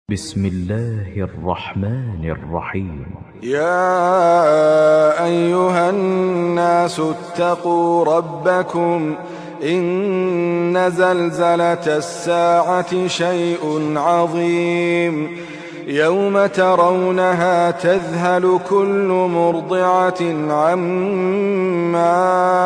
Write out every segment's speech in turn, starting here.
بسم الله الرحمن الرحيم. يا أيها الناس اتقوا ربكم إن زلزلة الساعة شيء عظيم يوم ترونها تذهل كل مرضعة عما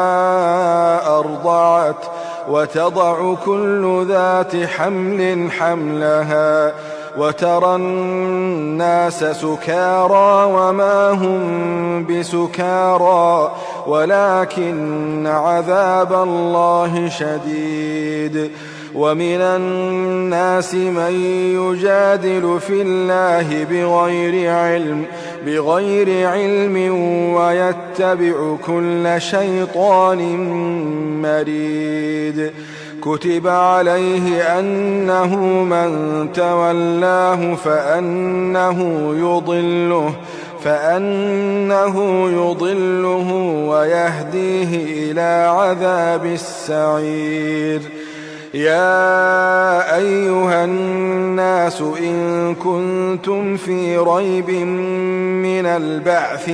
أرضعت وتضع كل ذات حمل حملها وترى الناس سكارى وما هم بسكارى ولكن عذاب الله شديد. ومن الناس من يجادل في الله بغير علم ويتبع كل شيطان مريد. كتب عليه أنه من تولاه فأنه يضله ويهديه إلى عذاب السعير. يا أيها الناس إن كنتم في ريب من البعث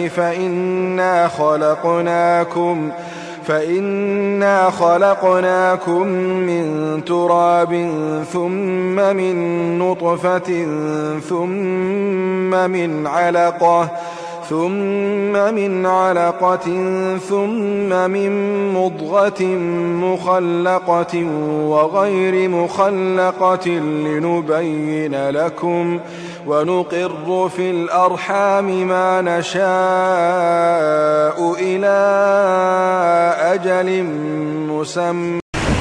فإنا خلقناكم من تراب ثم من نطفة ثم من علقة ثم من مضغة مخلقة وغير مخلقة لنبين لكم ونقر في الأرحام ما نشاء إلى أجل مسمى.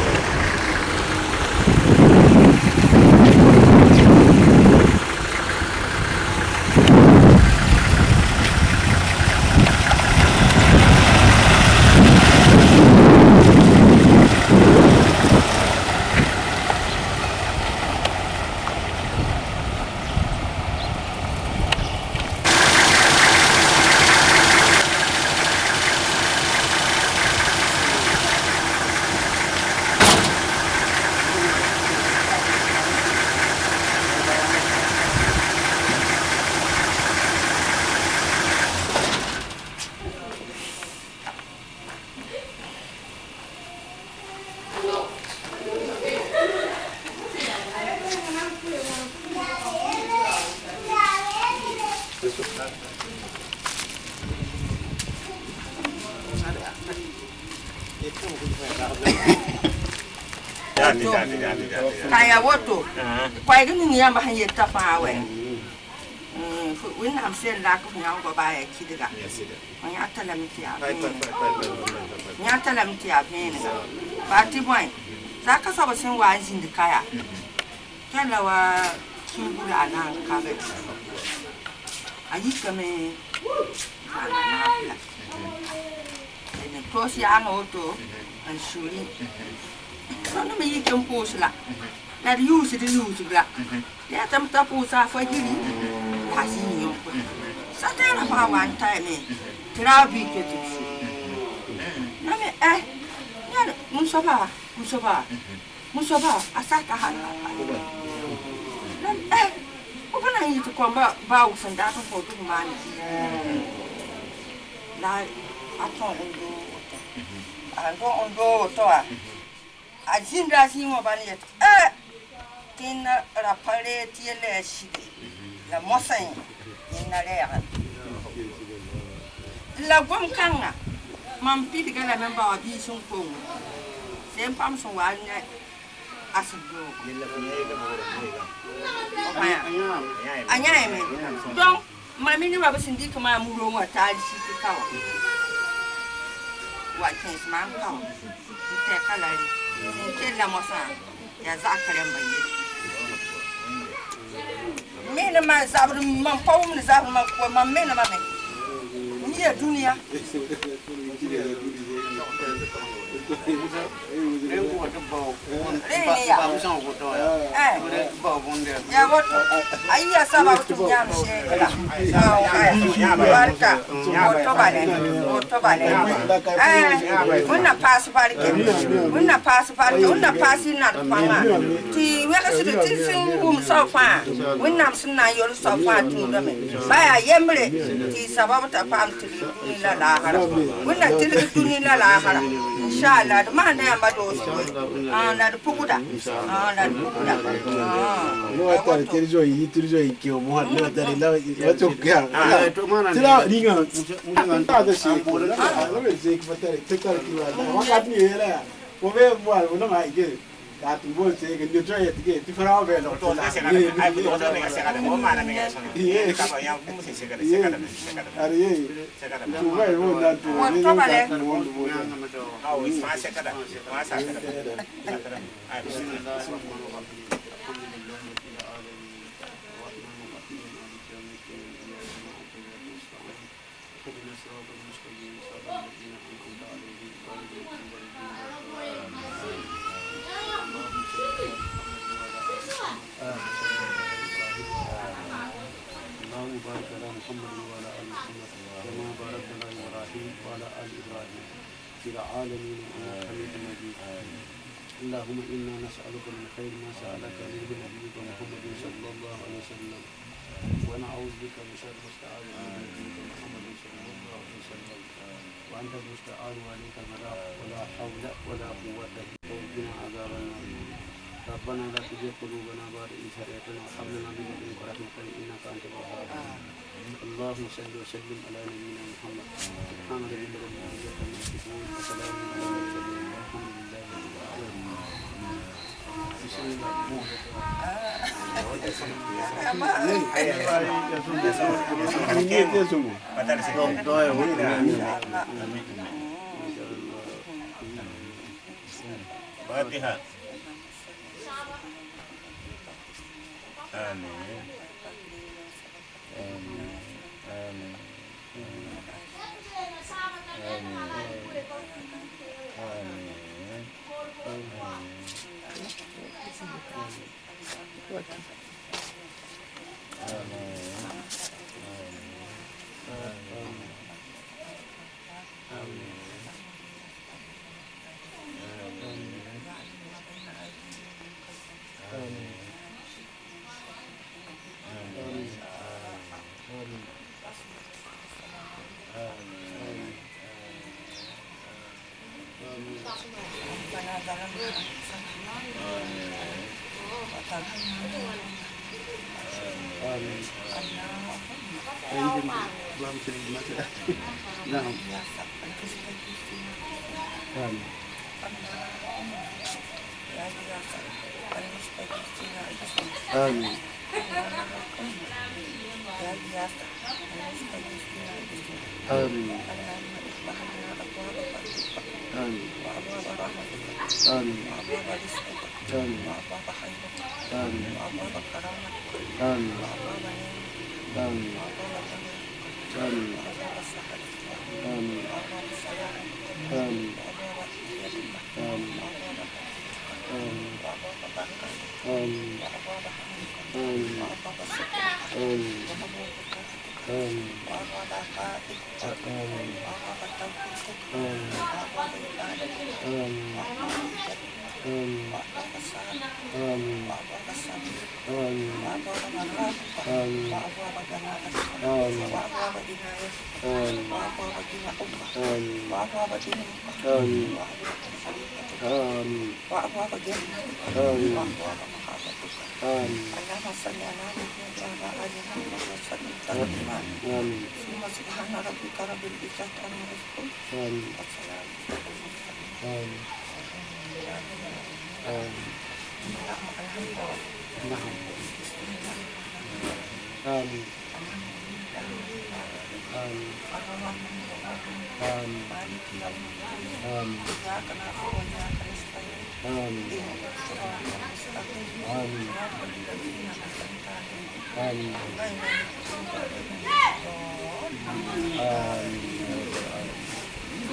Kaya woto, kwa gini ya mahanye tafawe. Win am sen la ko nyang go bae kidiga. Nya tala mti abene. Bati boy. Zaka so ba sen wa jindi kaya. Kala wa kibula nan kabe. Ayi kame ana pla. Ene tosi anga woto an shuri. Sono me yike mpusla. Na use la. Ya tamta pusa fa giri. Hasi yo. Satana fa wan time. Trabi ke tu. Na me ya musoba asaka hala. Na obana yitu kwamba ba usanda to for tu mani. La aton ondo to a Azinda singo baniet. Tina rapare tiele shide. La mosain ina lea. La gom kanga. Mampi diga la memba wa bi sun ko. Sem pam so wa nya asido. Anya me. Donc mami ni ba sindi kama muro mo ta shi kawa. Wa kens man kawa. Te kalari. Kila mosa ya zakare mbaye mena ma zabru man pawum ni zabru ma ko ma mena ma me ni ya dunia ya woto ayya saba tu nyam shekala barka oto bale munna pass barke munna pass na fama ti wela su ti sin gum so fa munna sunna yor so fa tu do me baya yemre ti sababu ta fam ti ni la la hara munna ti ni la la hara inshallah ma na ya mado so na du puguda na du puguda no ta terizo yi ke mo ha na ta la ya to kya tira ringa ta da shi ko da na be je ki fatare ta ta ki wa wa ka ni era ko be mo no ma ige ka tu bo se ke ni to ya ti fara be no to ta ai to ta ne se ka mo ma na me ga so ni ka ba ya mo se ka are ye tu ba mo na tu ni to ba le au ma se ka da ma sa ka da ai وبارك على محمد وعلى ال محمد كما باركت على ابراهيم وعلى ال ابراهيم في العالمين انك حميد مجيد اللهم انا نسالك من خير ما سالك منه نبيك محمد صلى الله عليه وسلم ونعوذ بك من شر ما استعاذ منه محمد صلى الله عليه وسلم وانت المستعان وعليك البلاغ ولا حول ولا قوه الا بك عذاب النار ربنا لا تزغ قلوبنا بعد إذ هديتنا وهب لنا من لدنك رحمة إنك أنت الوهاب اللهم صل وسلم على نبينا محمد سبحان ربك رب العزة عما يصفون وسلام على المرسلين والحمد لله رب العالمين بسم الله فاتحة آمين آمين آمين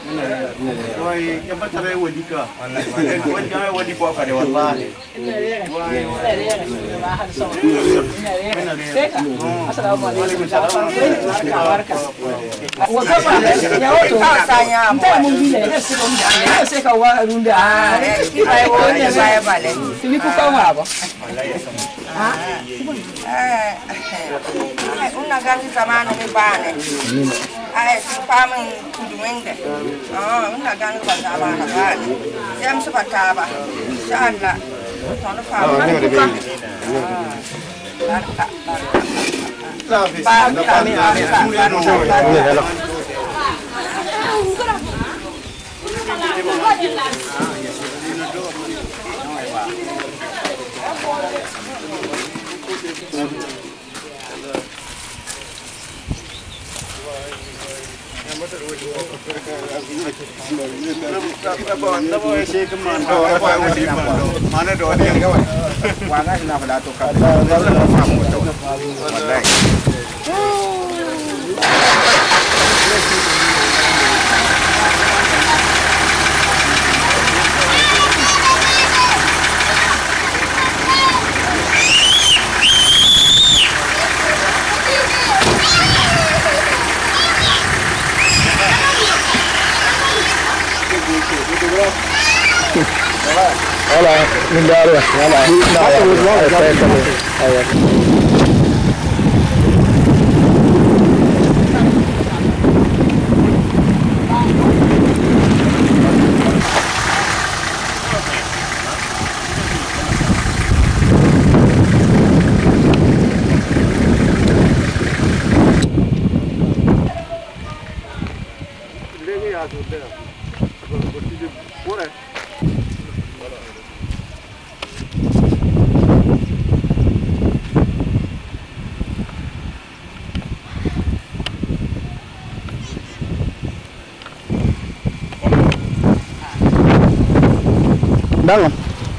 Wai yang batare wadi ka. Wadi ka wadi ko ka de wallahi. Assalamualaikum. Una gati zamana mi bane. Si pamin kudumende. Una gani kwa zamana bane. Siam sepataba. Sala. Tono pamin kuka. Mana doa dia kawan? Wangan nak belatuk kata. Hola, mindaro. Bangun.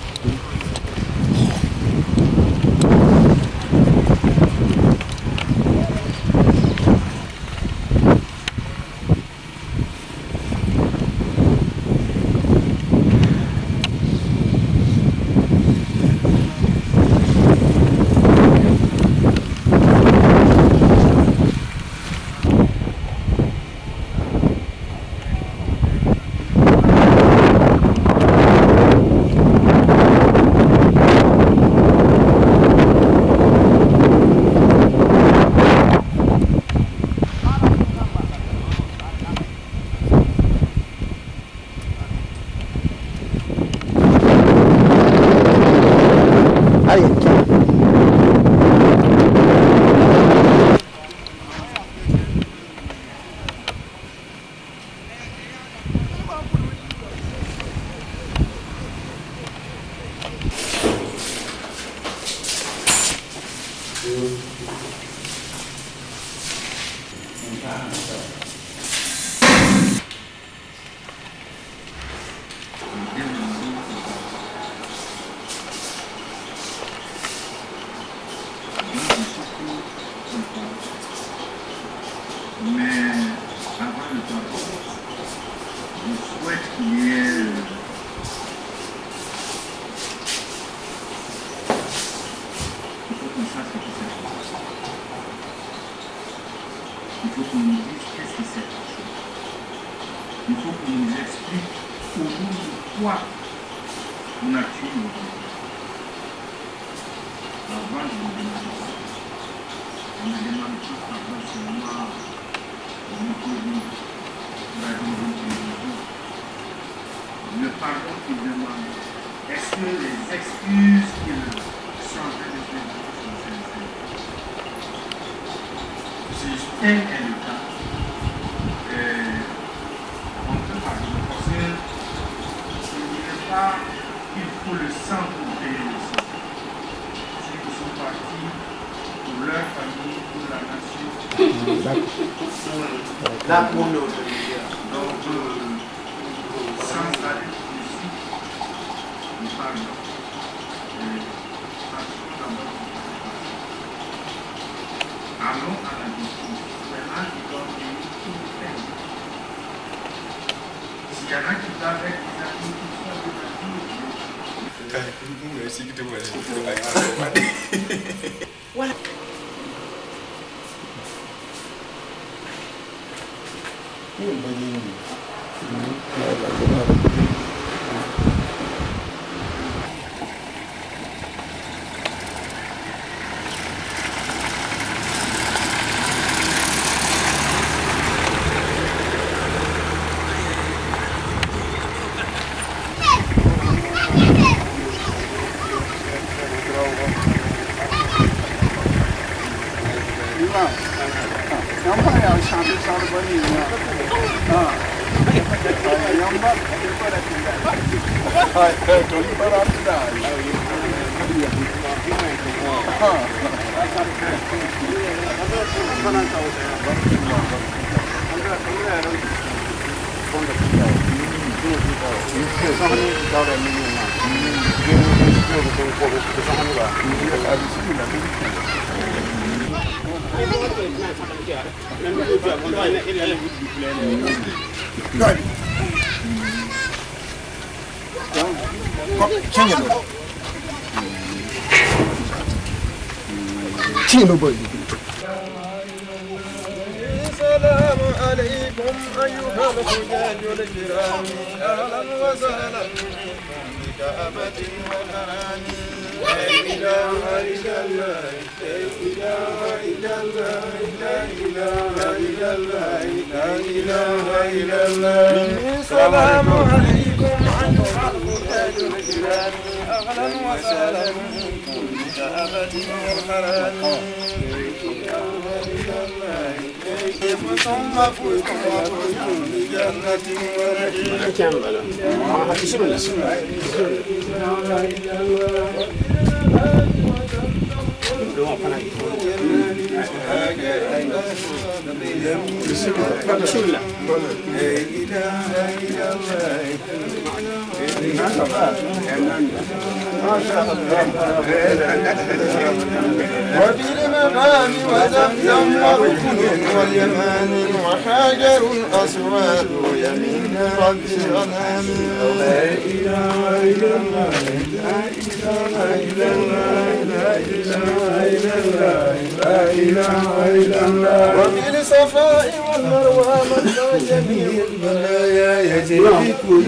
Le pardon qu'il demande, est-ce que les excuses qu'il sont en train de faire sont sincères? Si tel est le cas, on peut pardonner parce qu'il n'est pas qu'il faut le sang pour payer le sang. S'ils sont partis pour leur famille, pour la nation, sans aller ici, nous parlons. Allons à la justice. Maintenant, ils doivent payer tout le peine. y en a qui va avec des amis qui sont Voilà. السلام عليكم أيها الحجاج الكرام أهلا وسهلا بكعبة وكرام لا إله إلا الله لا إله إلا الله لا إله إلا الله لا إله إلا الله السلام عليكم أيها الحجاج الكرام أهلا وسهلا بكعبة وكرام ثم فوتم بجنة وبالمقام وزمزم وركن واليمان وحجر الأسود يمين رب الغنام لا إله إلا الله لا إله إلا الله لا إله إلا الله لا إله إلا الله وبالصفاء والمروى مدى جميع البلايا يجري كل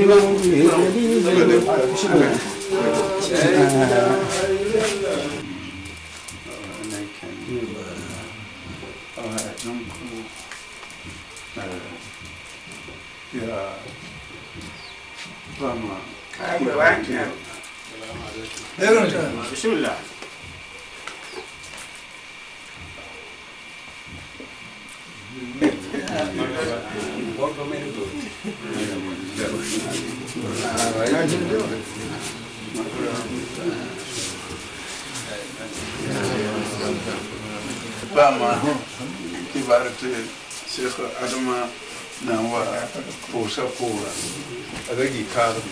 بسم الله. Bama kibarate Sheikh Adama Nawa Posa Pura Adagi Karam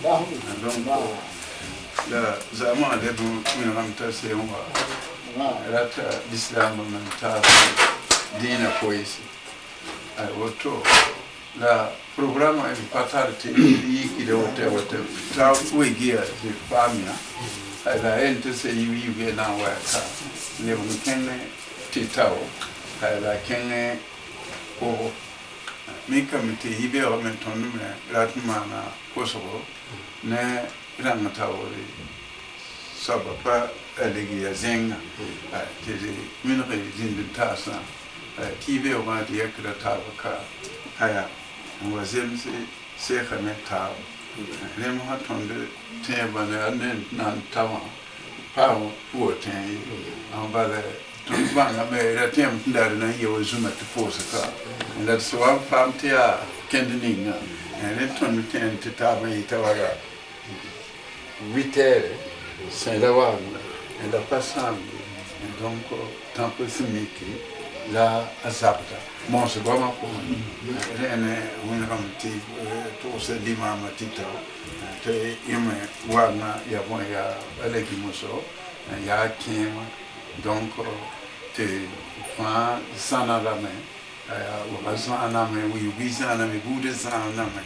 la Zama Lebu Minamta Sewa Rata Islam Mentar Dina Poesi Woto la programa in patarti Yiki de Wata Tau Wigia the Famia la ente se yiwe na waka le mkene titao la kene o mika mti hibe o mentonu me ratmana kosovo ne rangatawori sabapa elegi yazenga tezi minre zindintasa kibe o ma di yakra tabaka haya mwazemse sekhane tab le mo hatonde tebane anen nan tawa pao puoten ambale tumbanga me ratem ndar na yo zuma te posaka ndar so famtia kendininga le ton ten te taba itawaga vitere c'est la wang et la passam donc tant que simiki la azapta mon se goma ko rene wona ramti to se limama titao te yeme wana ya bon ya aleki moso ya kema donc te fa sana la me ya wa sana me wi sana me bude sana me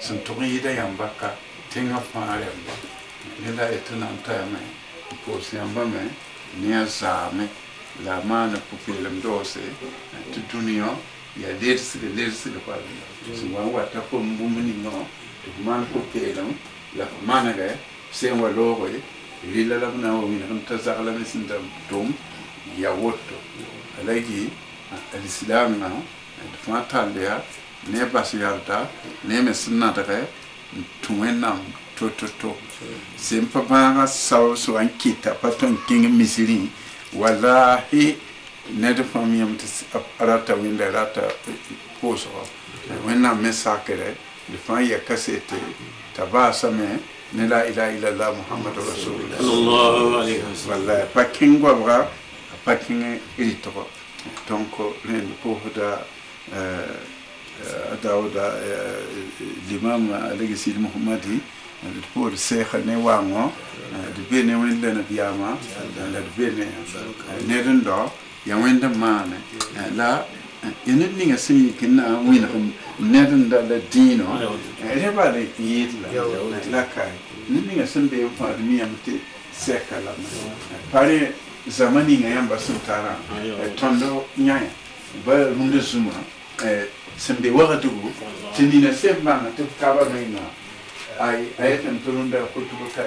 sẽn tʋg n yɩda yãmb baka tẽngã fãa rẽmba ne la y tɩ na n tayame n pʋʋs yãmbame ne a zaame la a maana pʋ-peelem doose tɩ dũniyã yaa ledsd pa sẽn wa n wata fo n bũmb ningã tɩ f maan pʋ-peelem la f manegɛ sẽn wa looge rɩla la b na n wa wĩneg n ta zaglame sẽn da tʋm ya woto la yɩ alislaamã d fãa tall yaa ne bas yalta ne me sẽn nadgɛ n tũ wẽnnaam to sẽn pa bãagã sao sẽn wa n kɩta pa tõe n kẽng misrẽ walahi ned fãm yãmb tɩ rata wẽnda rata pʋʋsgɔ wẽnnaam me sakrɛ d fãa ya kasete t'a baasame ne la ilaha illallah muhammadu rasulullah walla pa kẽng goabga pa kẽng rɩtgɔ donc rẽnd pʋʋsda dawda l'imam alayhi sid muhammadi d pʋʋd seega ne waangõ d be ne wẽnd la nabiyaamã la d be ne ned n dao ya wẽnd n maane la ya ned ninga sẽn yik n na n wẽneg ned n da la dĩinõ rẽ bal n yɩɩd la kae ned ninga sẽn be n fãad miyame tɩ sɛka lame pa rẽ zãma ninga yãmba sẽn tarã tõnd yãyã ba rũndã zũmã sẽn be wagdgu tɩ nina sẽn bãnga tɩ b kaba mengã a yetame tɩ rũndã kʋtb ka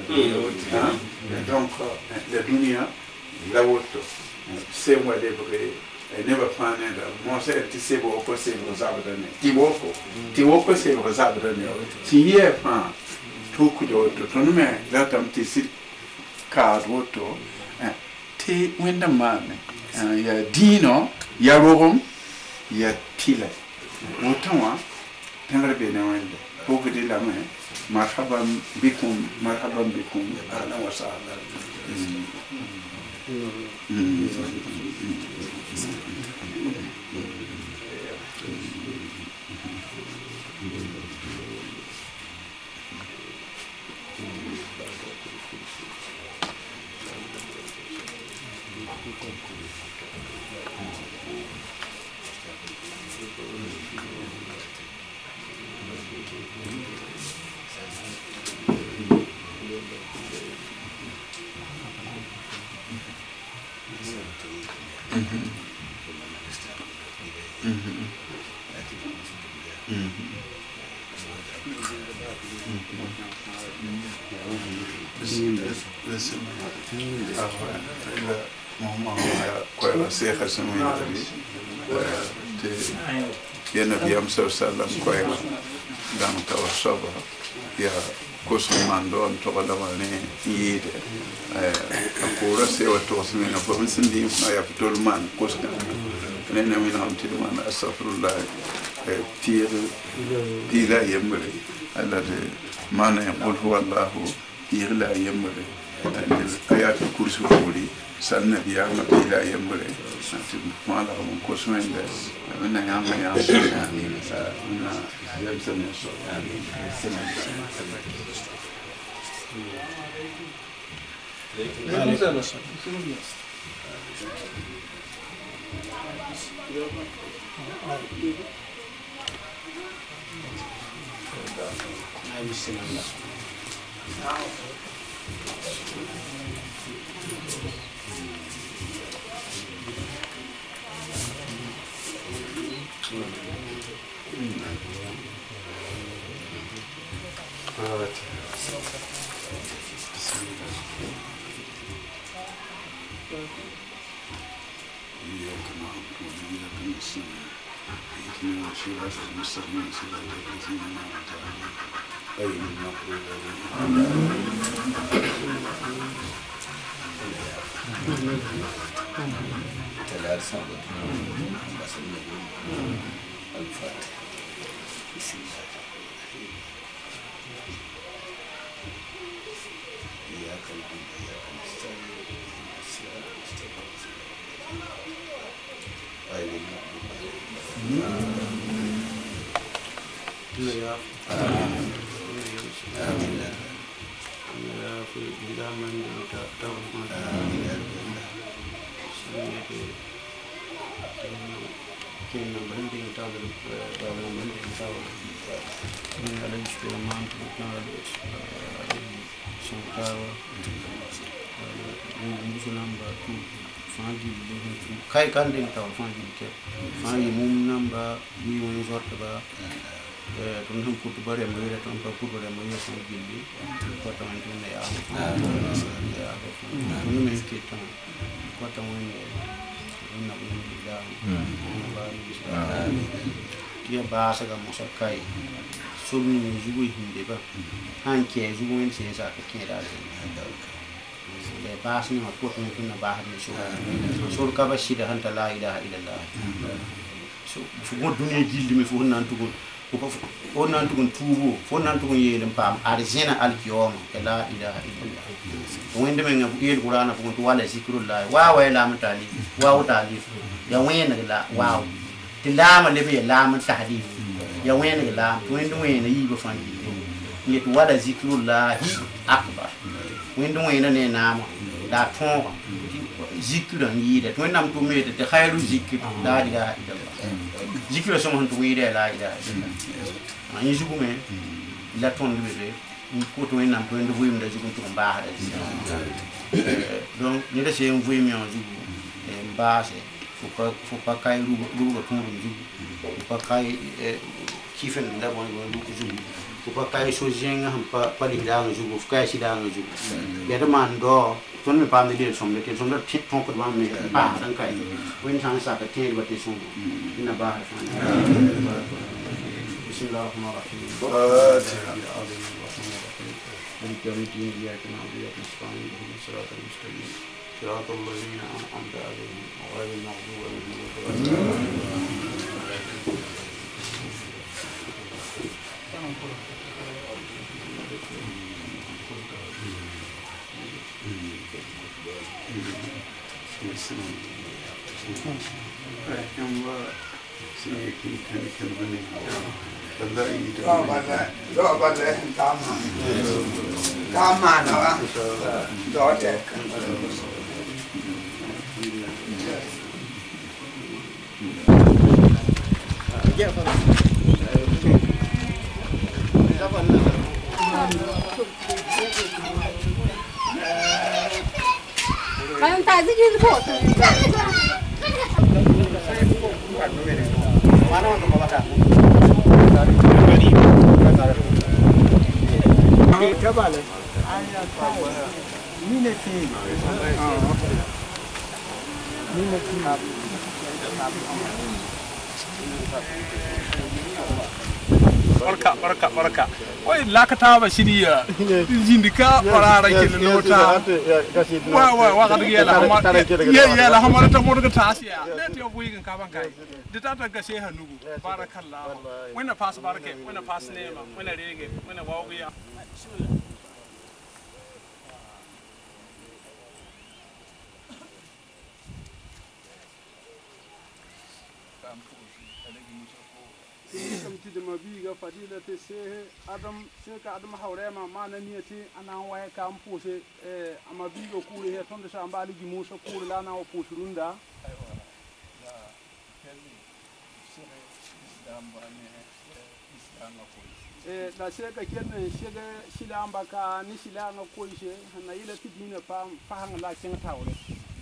donc la dũniyã la woto sẽn wa lebge nebã fãa neda mosã tɩ seb woko sebg zabda ne tɩ woko sebg zabda ne tɩ yɩɛ fãa tʋkda woto tõnd me ratame tɩ sɩd kaad woto tɩ wẽnd n maame yaa dĩinõ ya rogem ya tɩla woto wã tẽngr be ne wẽnde pʋgdɩ lame marhaban bikum ahlan wa sahlan seega sẽn wẽndame tɩ ya nabiyam sa sallam koɛɛga dãng t'a wa soaba yaa kosg mandɔ n togla wa ne n yɩɩde a koora se wa togs menga fo m sẽn dɩɩm fãa yaa fo tol maan kosgã ne na wẽnegem tɩ d maan astafirullah piig la a yembre ala d maana ya qul huwa allahu piig la a yembre ayatul kursi poore sal nabiyaamã piig la a yembre tɩ fãalgm n kos wẽnde wẽnna yãmba yãmb wẽnna yemsã ne so كان نمبرين دين تاول نمبرين دين تاول من على سليمان تنال شنكاوا من نمبر 2 فانجي دين كاي كان دين تاول فانجي كي فانجي مم نمبر وين زورت با ton ham kutu bare mo yere ton kutu bare mo yere son gilli ko tan ton ne ya no me ke tan ko tan woni na ko ni da ba ni dia ba sa ga mo sa kai so ni jugo hinde ba han ke jugo en se sa ke da le ba ni ma ko ton na ba ni so ka ba shi da han ta la ilaha illallah so mo dunya gilli me fo nan to fo nan tugun tubu fo nan tugun yelen pam arjena alkiyoma la ilaha illallah wende men ngel qur'ana fo to wala zikrullah wa wa la mutali wa talif ya wena la wa tilama lebe la mutahdif ya wena la wende wena yi ba fan yi to wala zikrullah akbar wende wena ne nama da ton zikran yi da to nam to me de khairu zikr la ilaha illallah zikra so man to yide la ida ani jugume la ton bebe ni ko to enam to ndo vuyum da jugun to mba da donc ni da se vuyum yo jugu mba se faut pas kay ru to jugu faut pas kay kifen da bon ko jugu faut pas kay so jenga pa li da jugu faut kay si da jugu ya da man do ton me pam de som le pit ton ko ba me pa dan kai wen san sa ka te ba te som ina ba bismillahir rahmanir rahim مالك يوم الدين إياك نعبد وإياك نستعين اهدنا الصراط المستقيم صراط الذين أنعمت عليهم غير المغضوب عليهم ولا Vai um tazi de esgoto. Trabalha. Barka. Oi lakata ba shiriya. Jindika farara ke lota. Wa ga diga la hamar. Ya la hamar ta mo daga tasiya. Ne te buyi kan ka ban kai. Da ta ta gashe hanugu. Barakallah. Wena fas barake, wena fas nema, wena rege, wena wawiya. ma biga fadilati shehe adam sheka adam hawrema mana niyati ana waye kam puse ama biga kuri he tonde sa ambali gi musa kuri lana o pusurunda da sheka kenne shega shilamba ka ni shilanga koise na ila tidina fa hanga la ken tawre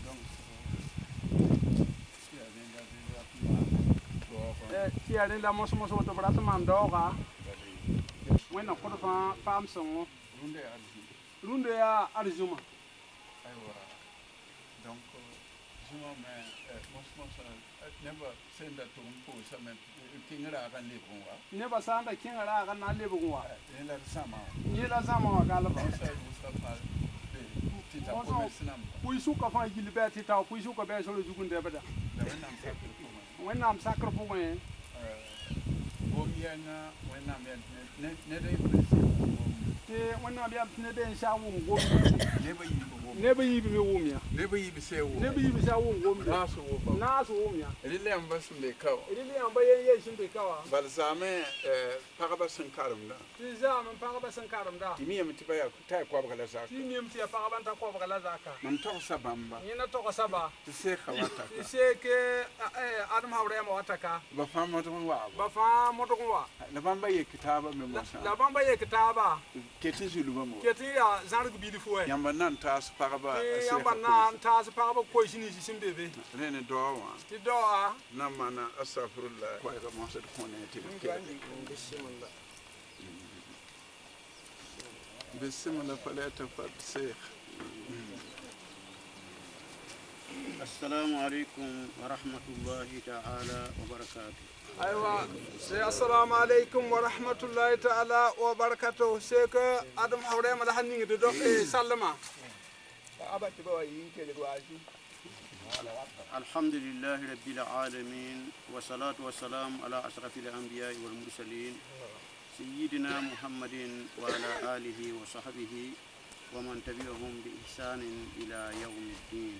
tiare la moso to brata mandoga wena ko fa fam songo runde ya arzuma aywa donc zuma me moso never send that to mpo sama kingra kan lebunwa never sanda kingra kan na lebunwa ni la sama ga la ba Mustafa tita ko sinam puisu ka fa gilbe tita puisu ka be so jugunde bada when I'm sacrificing Gomiana when I'm te wannan biya tun da sha wun go ne ba yi bo ne ba yi bi wum ya ne ba yi bi sai wo ne ba yi bi sha wun go na so wo ba na so wum ya rille am bas me kaw rille am bayen shin be kawa bal zame pagaba sun karam da ti za man pagaba sun karam da ti mi ti baya ta ko ba la zaka ti mi ti pagaba ta ko ba la zaka man to sabamba ni na to ko saba ti se khawata ti se ke adam hawre ma wataka ba fa mo to wa ba fa mo to wa la bamba ye kitaba me mo sa la bamba ye kitaba ke ti zulu ba mo ke ti ya zargu bi di fuwe yamba nan ta su pagaba yamba nan ta su pagaba ko shini shi simbe be ne do wa ti do a na mana astaghfirullah ko ga mo sa ko ne ti bismillah bismillah fala tafad sheikh السلام عليكم ورحمة الله تعالى وبركاته. أيوة السلام عليكم ورحمة الله تعالى وبركاته. سيك آدم حوري ما ده نيجي تدو سلمة. الحمد لله رب العالمين والصلاة والسلام على أشرف الأنبياء والمرسلين سيدنا محمد وعلى آله وصحبه ومن تبعهم بإحسان إلى يوم الدين.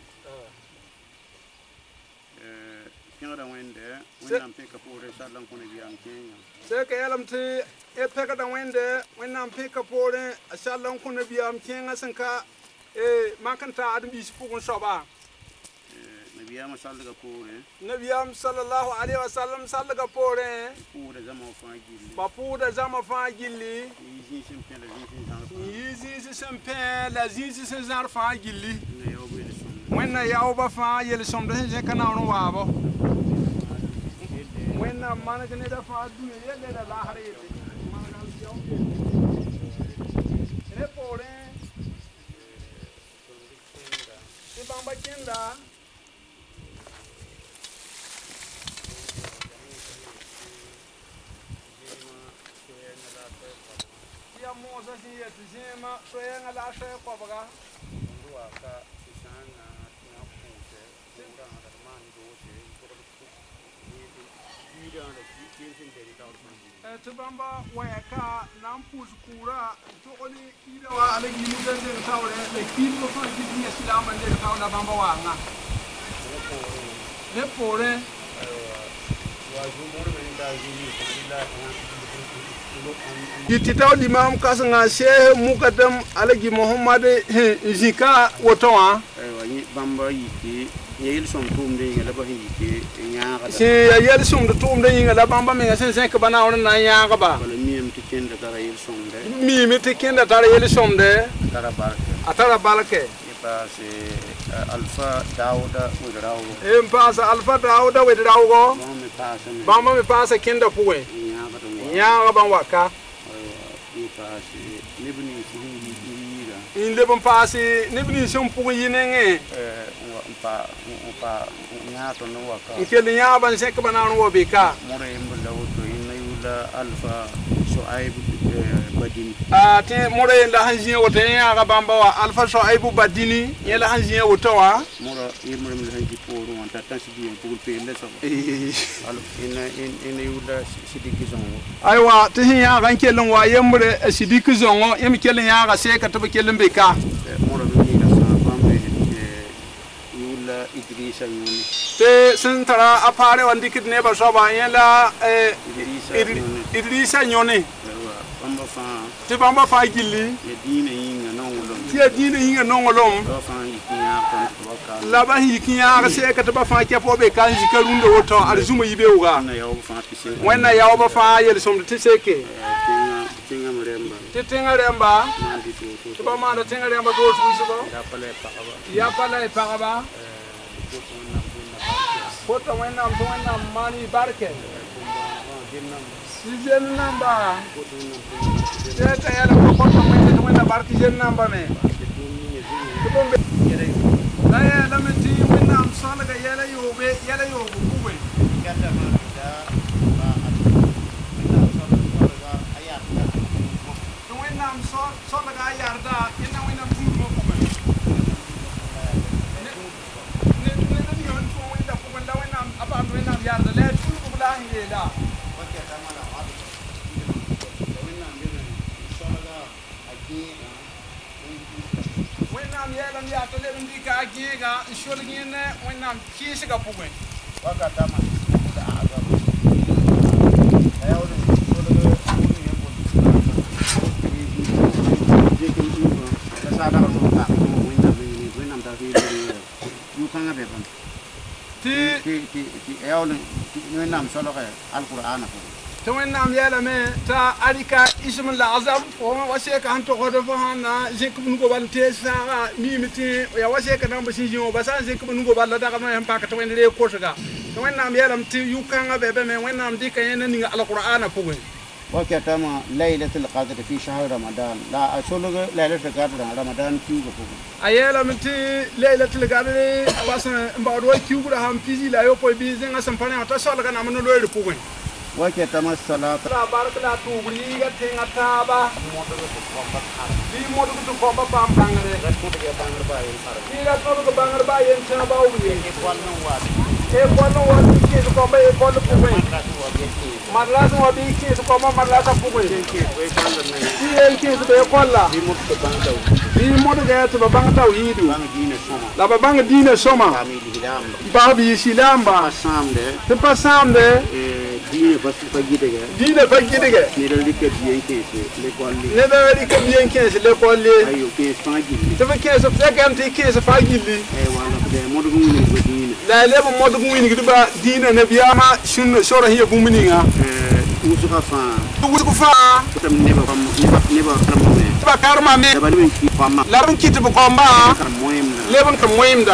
Kingada wende wenam peka pore sallan kone biam Kenya. Seka yalam te peka da wende wenam peka pore sallan kone biam Kenya sanka makanta adam is fugun soba. Nabiyam sallaga pore. Nabiyam sallallahu alaihi wasallam sallaga pore. Pore zama fagili. Ba pore zama fagili. Yizi sempe la zizi sezar fagili. Wenna yauba fa yel somdo je kana on wabo wenna man ke ne da fa du yele da la hare yele man ga yaw ne pore e bamba kenda ya moza si yetjema so yenga la she ko baga ka sana tubamba wayaka nan puskura to oni kidawa alagi mudan da tawre da kido fa kidi ya silaman da tawna bamba wanga ne pore wa jumur men da yititaw limam kasanga sheikh mukadam alagi muhammad zika wotowa bamba yiti yel som tumde ngala ba yiti nyaaka si yel som de tumde ngala bamba me sen ka bana on na nyaaka ba wala miyam tikenda dara yel som de mi tikenda dara yel som de dara barke atara balke pa se alfa dauda wedrawo pasa alfa dauda wedrawo bamba me pasa kenda puwe nyaaka ban waka in lebon pasi nibni sum pugu yinenge nyato no waka ikeli nyaban sek banan wo bika more mbulla woto inna yula alfa Shuaib badini te more la hanjin woto ya ga bamba wa alfa Shuaib badini yela hanjin woto wa more yimre mil hanji poru on ta tasbi en pugul pe le so alo inna yula sidiki zongo aywa te hin ya ga kelen wa yemre sidiki zongo yem kelen ya ga se ka to kelen bika more mi ga sa bambe yula Idrisa yuni te sun tara a fare wanda kid ne ba so ba yela Idrisa nyone bamba fa te bamba fa gilli ya dine yinga non wolom ti dine yinga non wolom do fa yikinya kon waka la ba yikinya ga se ka to ba fa ke fo be kan jikarunde woto arzuma yibe uga na yawo fa pise wenna yawo ba fa yel som te seke tinga mremba te tinga remba to ba ma da tinga remba do su ba ya pala e pagaba Kota wenna mani barke. Sijen namba. Teta yala kota wenna barke jen namba me. Kubombe. La yala meti wenna amsala ga yala yobe kuwe. Kata manda ba wenna amsala ga yarda yenna wenna mzuru kuwe. Apa wenna yarda le tulu bula hiyela. wẽnnaam yɛɛlame yaa t'a leb n dɩka a gẽega n solg yẽnne wẽnnaam kɩɩsga pʋgẽ tɩ wẽnnaam yɛlame t'a a rɩka ism lagzab wa sɛka sẽn togsd fo sãn na zẽkb nugo bal n tees sãaga miime tɩ ya wa sɛka namba sẽn zĩ wã ba sã n zẽkb nugo bal la dagb sẽn pak tɩ wẽnd reeg kosga tɩ wẽnnaam yɛlame tɩ yʋg-kãngã bɛbame wẽnnaam dɩka yẽnda ninga alqur'ana pʋgẽ وكتما ليلة القدر في شهر رمضان لا أشولك ليلة القدر رمضان كيوك فوق أيلا متي ليلة القدر واسن بعدوا كيوك رهم فيزي لا يوكو بيزين أسمع فانا أتصل كنا منو لوير فوق وكتما الصلاة لا بارك لا توبري كتير أتابا في مودو كتوكوبا بام بانغري في كتوكوبا بانغر باين تابا وين كوالو وادي كيس كوبا كوالو فوق Madras wa bi kis ko ma madras pu ko yi kis be kolla bi modu ga to bang taw yidu la ba bang dine soma ba bi silamba te pasamde dine pas pa gidege ni da like bien kis le kolli ne da like bien kis le kolli ayo kis pa gilli te fa kis fa ganti kis fa gilli wala de modu ngini ko dine la le modu ngini ko ba dine ne biyama shun sora hiya bumuninga usuka fa tam neba karmame ba karmame ba lebin ki fama labin ki tibu komba lebin ka moyimda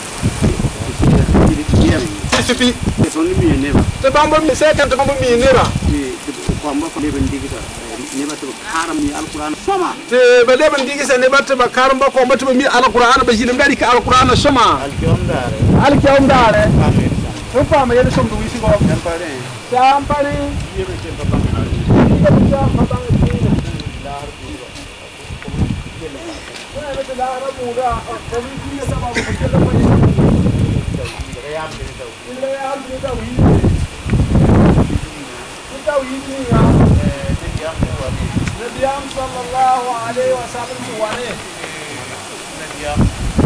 sipi to ni mi neba te bamba mi se kan to bamba mi neba komba ko lebin digita neba to karam mi alquran soma te ba lebin digisa neba to ba karam ba komba to mi alquran ba jilim dari ka alquran soma alkiyom dare ko fama yele som do wisi ko Sampari, iya macam babang hari. Iya macam babang ini. Lahar muda. Mana macam lahar muda. Kami dia sama macam apa ni? Rayam ni tahu. Rayam ni tahu ini. Ni tahu ini ya. Nabiam sallallahu alaihi wasallam tuane. Nabiam.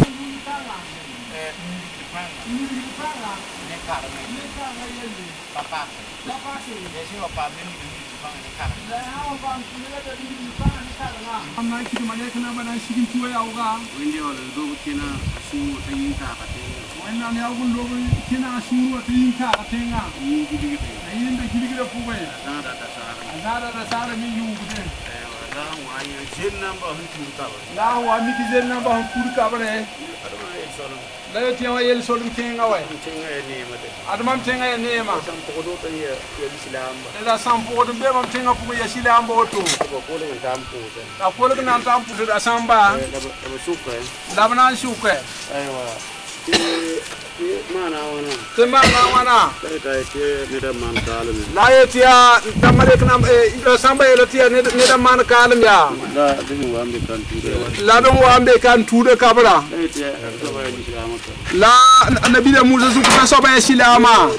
Papa. Desi apa bini bang ni kan. Dah apa bini ada bini bang ni kan lah. Amai kita mana kena mana sikin tua ya uga. Windi orang dulu kena asu tinggi tak kata. Windi ni aku dulu kena asu tinggi tak kata. Ini gigi. Ini dah gigi dah puai. Ada dasar ni juga. Dah wani jen nambah huntur kau. Dah wani jen nambah huntur kau ni. La yo tiya yel solum kenga way kenga ni mate adamam tenga ni ma sam ko do tan ya islam la sam ko do be mam tenga ko ya islam bo to ko le tam ko ta ko le na tam pu da samba la suka la bana suka aywa mana wana la ya tiya tamale kana ila samba ya tiya ne da man kalam ya la don wa ambe kan tude kabra la annabi da musa su ta soba ya silama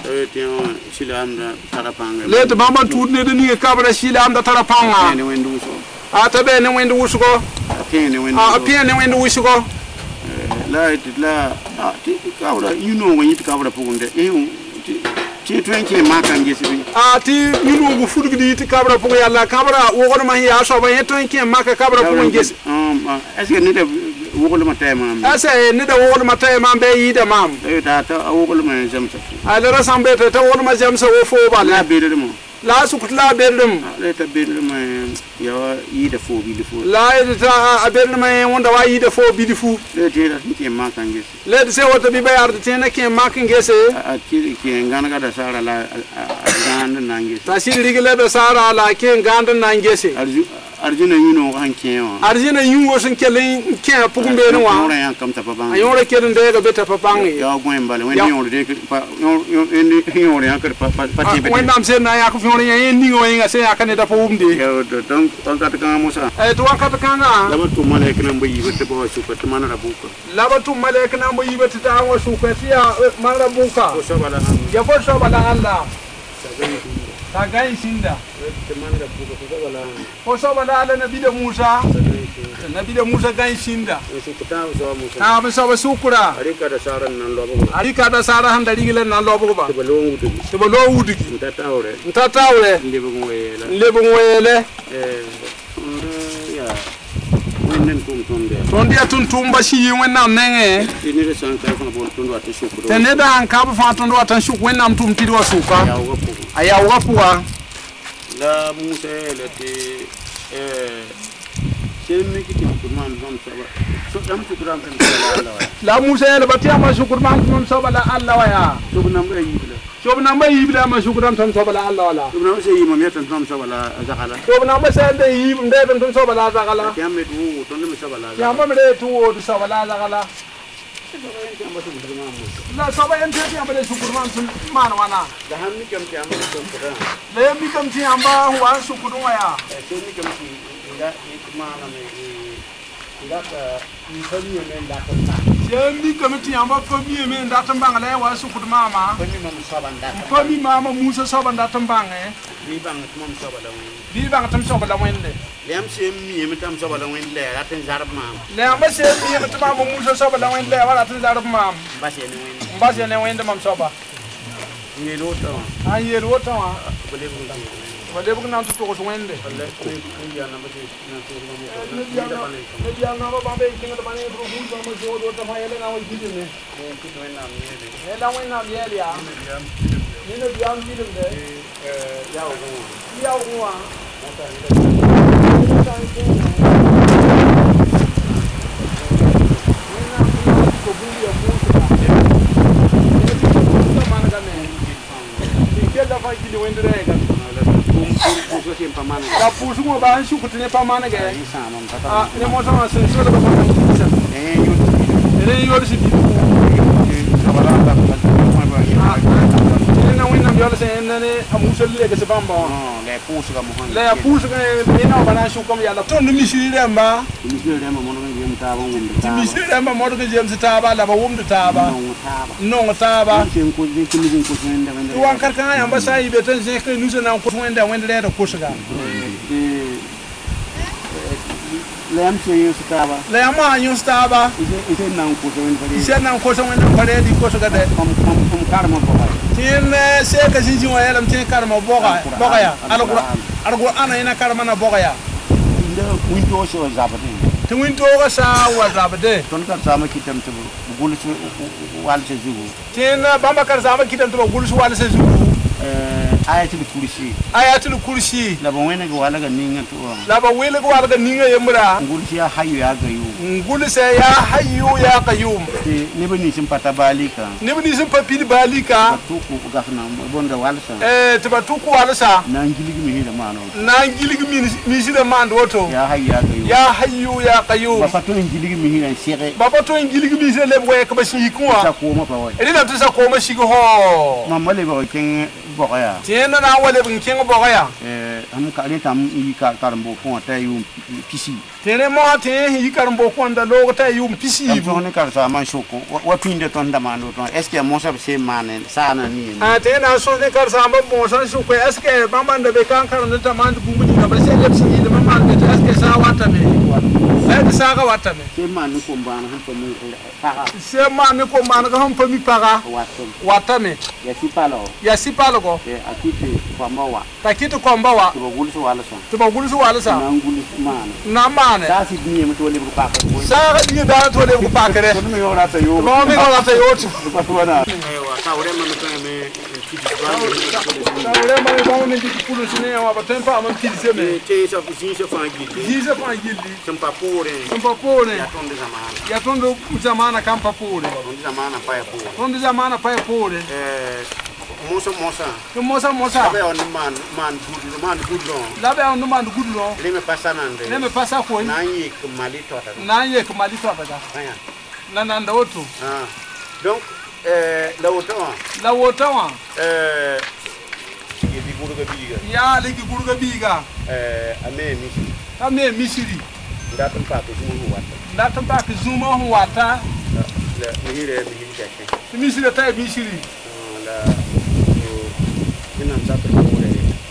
le to bamba tude ne da ni kabra silam da tarapanga a tabe ne wendu wusuko a pia ne wendu wusuko la ti kabra you know when you kabra pugunde ti twenke makan gesibi ti you know fudu di ti kabra pugu yalla kabra wo ko ma ya so ba twenke maka kabra pugu gesi est ce que ni de wo ko ma tay mam est ce ni de wo ko ma tay mam be yi de mam ta wo ko ma jamsa ala rasambe ta wo ma jamsa wo fo ba la be de mo la sukutla bedum la ta bedum ya yi da fo bi fo la ta bedum wonda wa yi da fo bi fu le te da ke ma kan gese le de se wota bi bayar te na ke ma kan gese a ti ke ngana ga da sara la ganda nan gese ta shi rigile da sara la ke ganda nan gese arjuna yuno kan kewa arjuna yungo sun kelen ke pugumbe no wa ora yan kam ta papang ayora kelen de ga beta papang ya gwen bale wen yoro de pa yoro yan ka pa ti beta wen nam sen na ya ko fiore yan ni ngo nga se ya kan da pugumde ya don ta kan musa to ka ta kan la ba tu male kan mbo yibete bo su ko mana da buka la ba tu male kan mbo yibete ta wa su ko ya mana da buka ko so bala ya fo so bala Allah ta gain sinda te manda buka ko wala ko so bala ala nabi da Musa gain sinda su kuta so Musa ta ba so ba sukura arika da saran nan lobo arika da sara han da rigilen nan lobo ba te balo wudu ta tawre lebu wele ya wonen ton dia tun ba shi yi wannan nenge ni de san ka fa bon tun do ata shukuru te ne da an ka ba fa tun do ata shuk wannan tum ti do suka aya wa puwa la Musa le te mi kiti kurman non saba so dam shukran kan la Musa le batia ma shukurman non saba la Allah wa ya shobna mai yibla ma shukran tan saba la Allah wala shobna sai yima metan tan saba la zakala shobna ma sai da yib nde tan saba la zakala yamme du ton mi saba la yamma me tu o saba la zakala la saba en te yamba de shukurman sun man wana da hammi kam ti amma to kuda le mi kam ti amba wa shukuru wa ya sai mi kam ti ida ikmana me ida ka ni fami men da ka mi kamiti amba fami men da tambanga la wa shukuru mama fami mama Musa saba da tambanga bi bang tum saba la bi bang tum saba la wende lem se mi mi tam saba la wende le aten zarb mam le amba se mi mi tam Musa saba la wende le wala aten zarb mam ba se ne wende mam saba ni lo to an ye lo to wa bale bu nan to ko so wende Allah ko ya na ba se na to ne dia na ba be kinga da bane pro Musa mo jo do ta fa ele na wa gidi ne ko to na mi ne la wena mi ele ya ni no dia mi de ya o wa la pusu mo ba shu kutne pa mana ge ah ne mo sama sen so da ba sa yo si na wina mbiola sen ne amuso le ke se bamba le pusu ga mo le pusu ga ne na bana shu kom ya la ton mi shi remba mo no ngi ta ba wum ta mi shi remba mo do ke jem ta ba la ba wum ta ba non ta ba sen ko de kimi ko sen da wende wan kar kan ya ba sai be tan se ke nusa na ko wende le da ko shiga le am se yo staba le ama yo staba ise nan ko so wende ise nan ko so wende pare di ko shiga de karma ko tin se ka jinji wa yalam tin karma boga ya alquran ana ina karma na boga ya inda winto so zabade tin winto ga sa wa zabade ton kar sama kitam to gulsu wal se zugo tin bamba kar sama kitam to gulsu wal se zugo ayatul kursi la ba wena ga wala ga ninga to la ba wele ga wala ga ninga yemra ngulsi ya hayyu ya gayu ngulsi ya hayyu ya qayyum ne bani sim pata balika ne bani sim papil balika tuku ga na bonda walsa tiba tuku walsa na ngiligi mi da mano na ngiligi mi si da mando woto ya hayyu ya gayu ya hayyu ya qayyum ba pato ngiligi mi na sire ba pato ngiligi mi se le boye ka ba shi kuwa sa ko ma ba wai ina ta sa ko ma shi ho mamma le ba ken boya tiena na wale bin kin boya am ka le tam yi ka karambo ko ta yu pisi tere mo te yi karambo ko nda lo ta yu pisi bu ne kar sa man shoko wa pinde ton da man ton est ce que mo sa se manen sa na ni te na so ne kar sa mo sa shoko est ce que ba man da be kan kar da man bu mu ni ba se le pisi da man da est ce que sa wata me da sa ga wata me se man ko ban han ko mu para se man ko man ga han mi para wata me ya si palo go akiti kwamba wa takiti kwamba wa tuba gulusu walasa na mane sa si ni mu to le bu pa ko sa ni da to le bu pa kere mi ora ta yo ba mi ora ta yo tu pa to na ewa sa ore ma to me kiti sa ore ma ba ni kiti kulu sine wa ba tempa ma kiti se me te sa fusin se fa gilli tempa pore ya tondo zamana kampa pore tondo zamana pa pore Mosa. Labe on man good. Labe on man good lo. Le me passa nande. Le me passa ko. Nanye malito ata. Nanye ko malito ata. Na nanda otu. Donc la wotawa. Ye bi guruga biga. Ya le ki guruga biga. Ame misiri. Ndatum pa ko zumu wata. Ndatum pa ko zumu wata. La mihire kake. Misiri ta misiri. La ina msato kule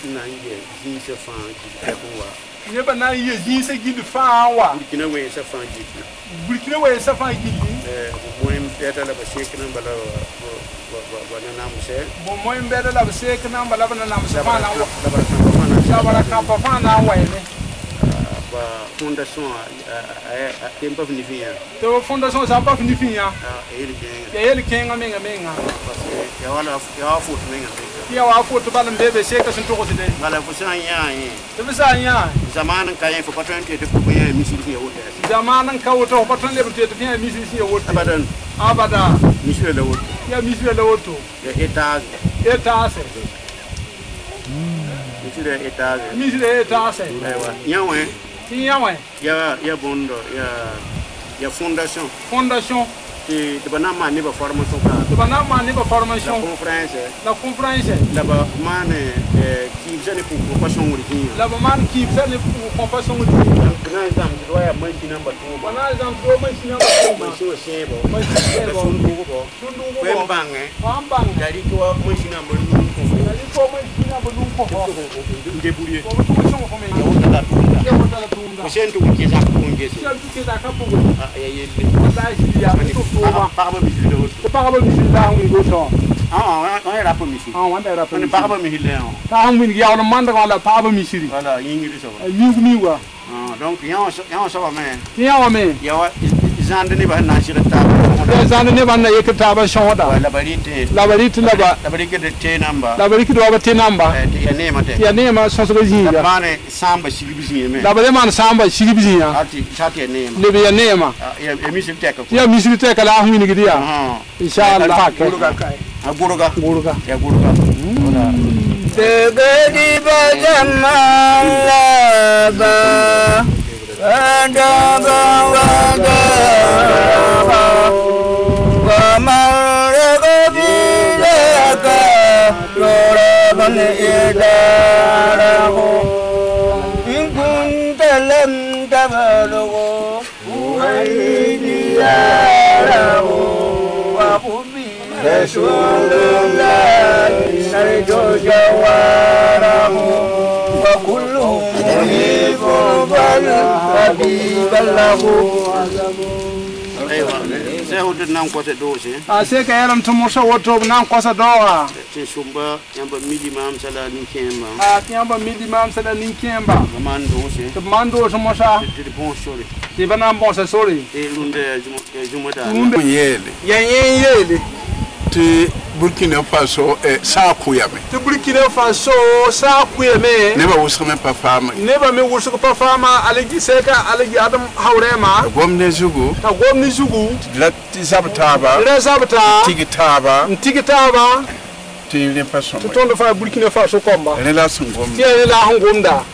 nange jinse fan wa neba na ye jinse gidi fa wa Burkina we sa fan gidi Burkina we sa fan gidi moyen beta la ba shekna bala wa na namse bo moyen beta la ba shekna bala na namse fa na wa la kampa fa na wa ne ba fondation tempa fini fiya to fondation sa pa fini fiya ele kenga menga parce que ya foot menga ya wa foot balam bebe sheka sun to ko de bala fusan ya to bisa ya zamanan kayen fa patante de ko ya misiri ya wote zamanan ka woto patante de te fiya misiri ya wote abada misiri la wote ya misiri la woto ya etage misiri etage aywa yawe ya bondo ya fondation de banama ne ba formation la conférence la ba mane qui vient pour compassion origine la ba man qui vient pour compassion origine na exam do ya manchi number 2 na exam do manchi number 2 manchi sundu bange dari ko manchi number 2 débrouiller ko sento ko ci sak ko ngese ya yelle paraba mi la ngi go to on era po mi si on paraba mi le on ta am mi ya on manda wala paraba mi siri voilà yingi so mi wa donc yan so ba me ya wa zande ne ba na shi ta ba zande ne ba na yekta ba shoda la barite de te number la barite do ba te number ya ne ma so so zinga la mane samba shigibisi me la ba man samba shigibisi ya ati chati ne ma le be ya ne ma ya misiri teka ya misiri teka la hu ni gidiya inshallah guruga ya guruga Debedi bajamala ba Adaba wada wa marga bilaka Yoraban idarahu In kunta lam tabalughu Waidiyarahu Wa kubi Rasulullah Narjo jawarahu Wa kulluhum muhibu Saya nan kwasa doce sai ka yaram tumo so woto nan kwasa doa tin sumba yamba midi mam sala nin kemba yamba midi mam sala nin kemba man doce to mando so mosa ti bon sori ti bana bon sa sori lunde jumada yele ti Burkina Faso sa kuyame ti Burkina Faso sa kuyame ne ba wusu me pa fama aligi seka aligi adam haurema gomne zugu la zabtaba tigitaba ti ne faso to tondo fa Burkina Faso komba relation gomda ti la hangomda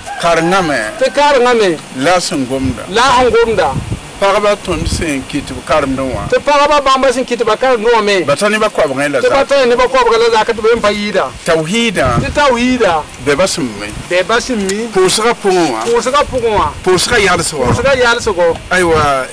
karngame la hangomda Paraba ton sen kitu karam noa. Te paraba bamba sen kitu bakar noa me. Batani ba kwa bangela za. Te batani ba kwa bangela za katu be mpayida. Tauhida. Te tauhida. Be basmi. Pusaka pungwa. Pusaka yalso. Aywa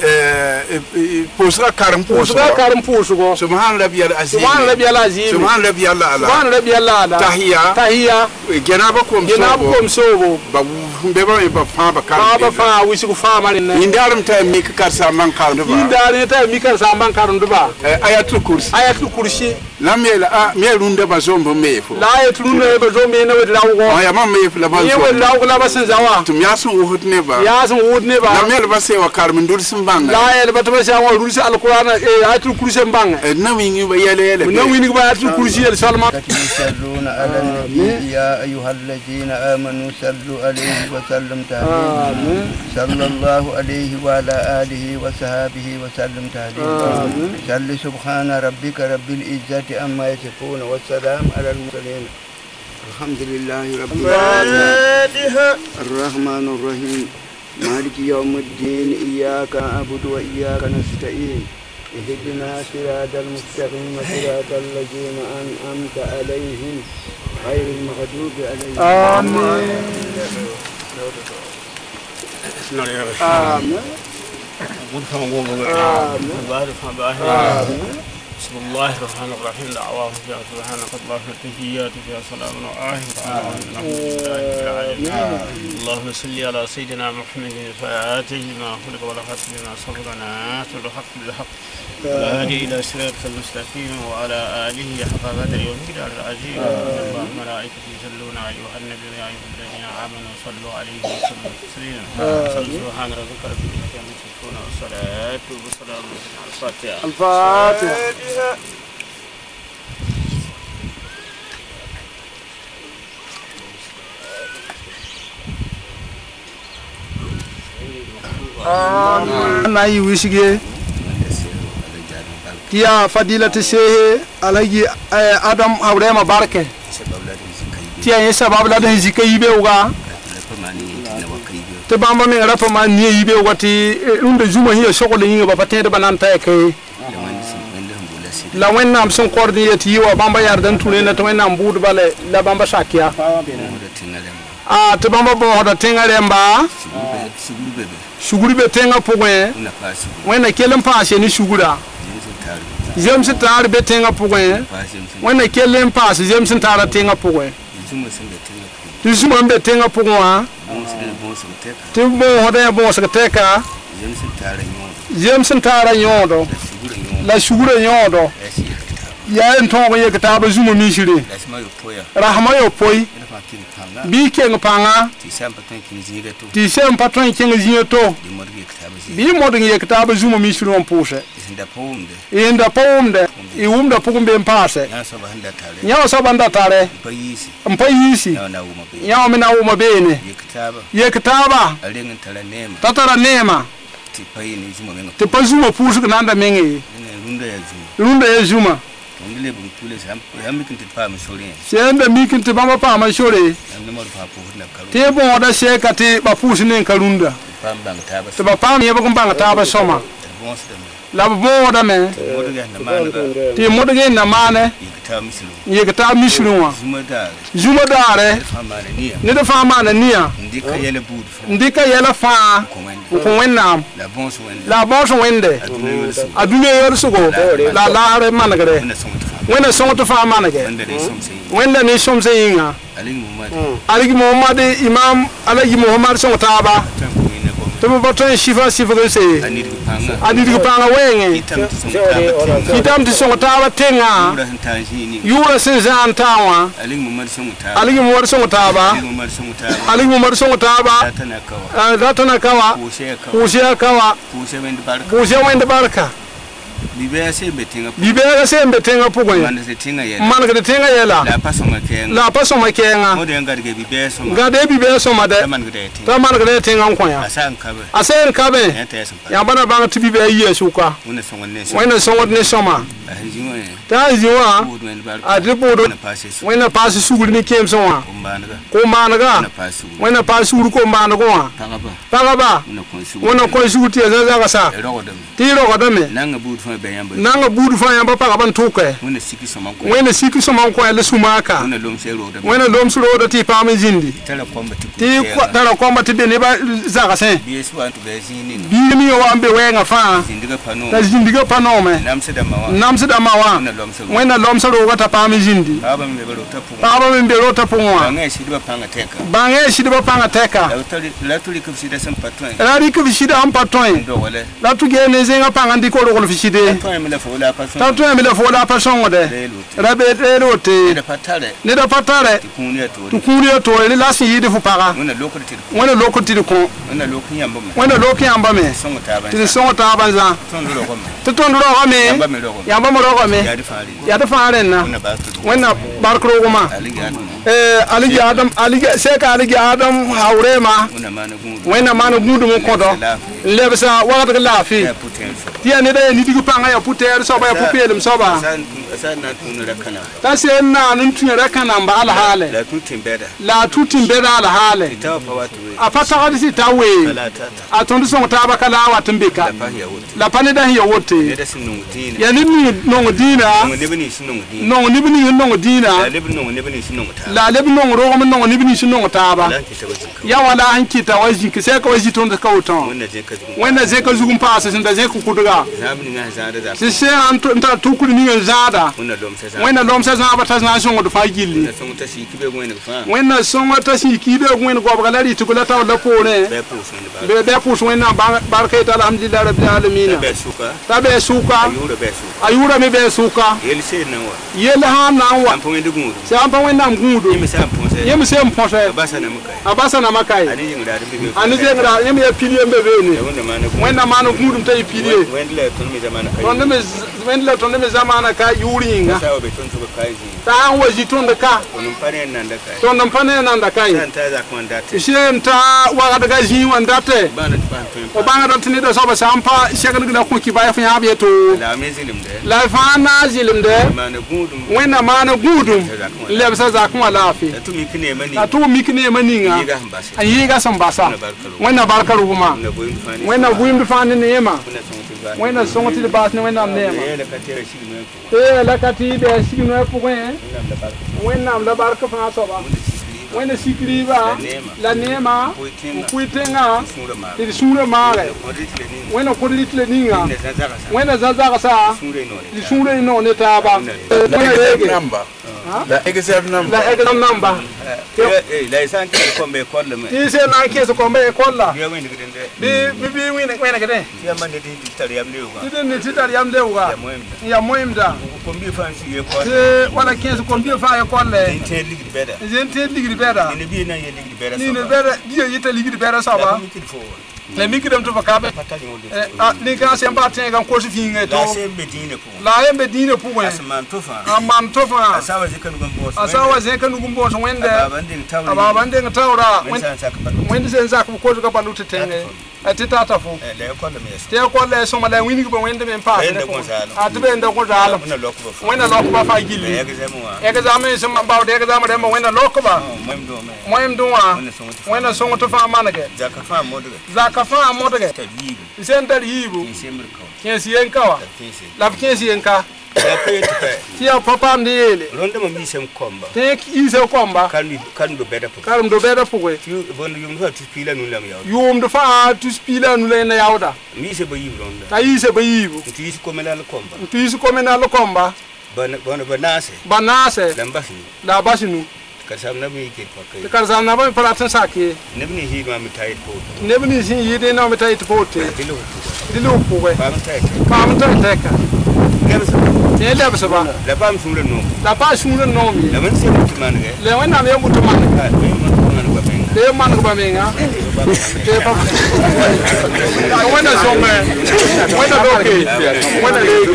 pusaka karam pusugo. Subhan rabbiyal azim. Subhan rabbiyal ala. Tahiyya. Genaba kom sobo. Ba be ba fa ba karam. Ba fa wisiku fa mari na. Indaram ta mi karsa man karundu ba indare ta mi karsa man karundu ba ayatul kursi lamela me runda ba zombo mefo la ayatul runda ba zombo ne wa lawo ya mam mefo la ba zombo ne lawo la ba san zawa tum yasun wudne ba lamela ba se wa karmin dur sim banga la ya ba ta sa wa rusi alquran ayatul kursi banga na wingi ba yele na wingi ba ayatul kursi el salma yusalluna ala nabi ya ayyuhalladhina amanu sallu alayhi wa sallim taslima sallallahu alayhi wa ala alihi wa sahbihi wa sallam taslima salli subhana rabbika rabbil izzati amma yasifun wa salam ala al mursalin alhamdulillahi rabbil alamin arrahmanir rahim maliki yawmiddin iyyaka na'budu wa iyyaka nasta'in اهدنا صراط المستقيم صراط الذين أنعمت عليهم غير المغضوب عليهم آمين بسم الله الرحمن الرحيم دعواهم فيها سبحانك اللهم التحيات فيها سلام وآخر دعواهم الحمد لله رب العالمين. اللهم صل على سيدنا محمد الفاتح لما خلق والخاتم لما سبق ناصر الحق بالحق والهادي إلى صراطك المستقيم وعلى آله حق قدره ومقداره العظيم. الله وملائكته يصلون على أيها النبي يا أيها الذين آمنوا صلوا عليه وسلموا تسليما. سبحان ربك رب العزة عما يصفون والصلاة والسلام على الفاتحة. الفاتحة. na yi wishige tiya fadilati shehe alhaji adam haurema barke tiya yin sabab la dan zika yibe uga te bamba me rafa ma ni yibe uga ti unda juma hiya sokole yinga ba patede banan tay kay la wennam son coordinate yiwa bamba yardan tunena to wennam budu bale la bamba shakia te bamba bo hoda tengale mba suguri be tenga pogwe wena kelem passe ni sugura jem se tar be tenga pogwe wena kelem passe jem se tar tenga pogwe tizuma be tenga pogwa te bo hoda bo se teka jem se tar nyodo la sugura nyodo ya entongo ye kataba zuma mishire rahma yo poi bi kenga panga ti sem patron kenga zinyeto bi modin ye kataba zuma mishire on puse inda pomde I umda pugumbe mpase nyawo sabanda tare mpayisi nyawo mina uma bene ye kataba tatara nema te pazuma puse kananda mengi runda ya zuma Senda mikin te bamba pa ma shore te bo da sheka te ba pusi nen kalunda te ba pam ye ba kumbanga taba soma la bo da me te modge na mane ye ka ta mishrunwa zuma dare ne da fama na niya ndika yela fa ko wennam la bonso wende adune yor sugo la laare managare wena songo to fa manage wenda ni somse yinga aligi muhammad imam aligi muhammad songo taba to bo to shifa ko se anidi panga wenge kitam ti songo taba tenga yura sinzan tawa aligi muhammad songo taba aligi muhammad songo taba datana kawa kushia kawa kushia wende barka Bibea sembe tenga pugo ya manaka de tenga yela la paso makenga ngade bibea soma de ta manaka de tenga nkwaya asen kabe ya bana banga tibibea yesuka wena songo ne soma ta jiwa adibodo wena pasi suguri ni kemsonwa ko managa wena pasi suguri ko managa pagaba wona ko suguri te za ga sa tiro godame nanga budu fa yamba pa ban tuke wena siki soma ko ele sumaka wena lomsu roda ti pa me jindi ti tala komba ti bene ba zaka sen bi mi yo ambe wenga fa ta jindiga panome namse da mawa wena lomsu roda ta pa me jindi baba me belo ta pungwa bange shidi ba panga teka la tuli ko shida sam patron la ri ko shida am patron la tu gene zenga panga ndiko ro fishide Tanto ya mila fola pasongo de rabe erote ne da patare tukuni to ele lasi yidi fupara wona lokoti ko wona loki yamba me ti songo ta banza to tonduro ko me yamba mo ro me ya da faare na wona barkro goma aligi adam aligi seka aligi adam haurema wona manu gudu mo kodo lebsa wata lafi tiya ne da ni digu panga ya puter so ba ya pupelum so ba ta se na nun tun raka nan ba alhale la tutin beda alhale a fata hadi si tawe a tondu son ta ba kala watun beka la pane da hiya wote ya ni non dina non ni bini non dina la le bini non ro non ni bini non ta ba ya wala hanki ta waji ki sai ka waji tondu ka wuton wanda zai ka zugun pasa sin da zai ku kuduga si se an ta tukuri ni zada wanda lom sa za ba ta na son do fa gilli wanda son wata si kibe gwen go ba lari tukula ta la pone be pus wanda barka ta alhamdulillah rabbil alamin ta be suka ayura me be suka yel ha na wa se ampa wanda ngudo yemi se mponse abasa na makai ani je ngra yemi ya pili embe bene wanda manu ngudo ta pili wanda me zamana ka yuringa ta an waji ton da ka ton nan pane nan da kai shen ta wa daga ji wanda te o banga da tini da soba sampa shegan gina ko ki baya fa ya beto la fa na zilim de wena mana gudum le sa za kuma lafi atu mikne maninga ayi ga san basa wena barkaru kuma wena buim fa ne ma wena songoti bas ne wena nema la kati be signo e poin wena am la barka fa soba wena sikriba la nema kuitenga ti sura mare wena kodritle ninga wena zaza sa ti sura no ne taba wena rege namba la exam number la isanke ko be kolle me ti se na ke so ko be kolla bi wena gede ya man de titari am lewga ti titari am lewga ya moimda ko mbi fansi e kolle te wala ke so ko mbi fa e kolle te ligri beda ni bi na ye ligri beda ni ne beda di yita ligri beda saba le mikidam to vakabe ni ga sem ba ten ga ko su finga to la sembe dine pu man tofa asawa zekanu gumbo so wende ababande ngtawra wende senza ko ga baluta tenge atita fu te ko le so mala wini ko wende men pa atbe nda ko dala wena lokko ba fa gilli examen so ba de examen dem wena lokko ba moyem do wena so to fa manage zaka fa modage sen dar yibu kensi yenkawa la kensi yenka tia papa ndele ronde mo mi sem komba te ise komba kan do beda pugwe bon yum do tu spila nu lam yaw yum do fa tu spila nu le na yawda mi se bayibu ronda ta ise bayibu tu ise komenal komba banase la basinu karsam na mi ke pakai karsam na ba paratan sake nebni hi ma mitai po nebni sin yi de na mitai po te dilu po we pam tai ka te le ba la pam sunle no mi la man se mutman ge le wana me mutman le man ko ba menga te pa wana so me wana doke wana lege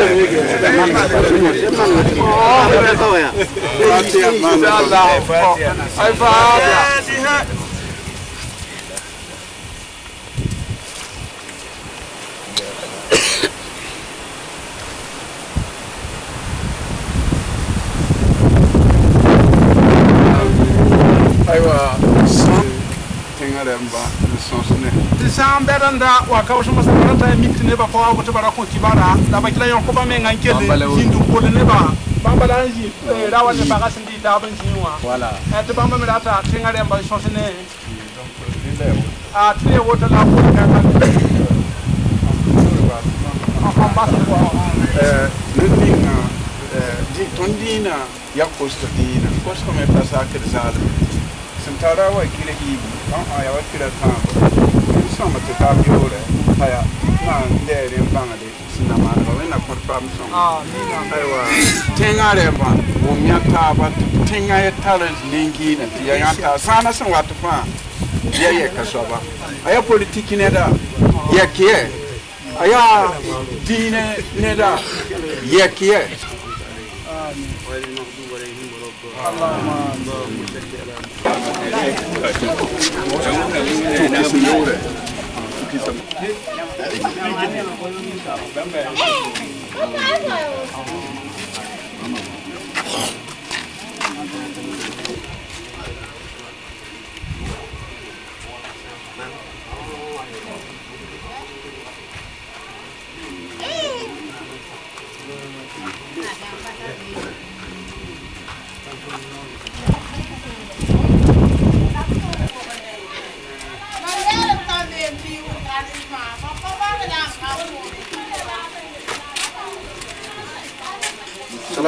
ai fa aiwa tengaremba sonsne tisam beranda wakausha masakarata mitne ba kwa ko bara ko kibara da ba kila yonko ba menga nkele jindu ko ne ba bambala nji rawa ne ba gasindi da ban jinwa wala et bamba mi data tengaremba sonsne donc tire wota la ko ka nindinga di tondina yakostadina kosto me passa che zalo sentara wa kile hibu ya wa kile tango sama te tabiore haya na ndere mbangade sina mana ba wena ko pamson aiwa tengare ba o myata ba tenga ya talent lingi na ya yanta sana san watu fa ya ye kasoba aya politiki ne da ya kie aya dine ne da ya kie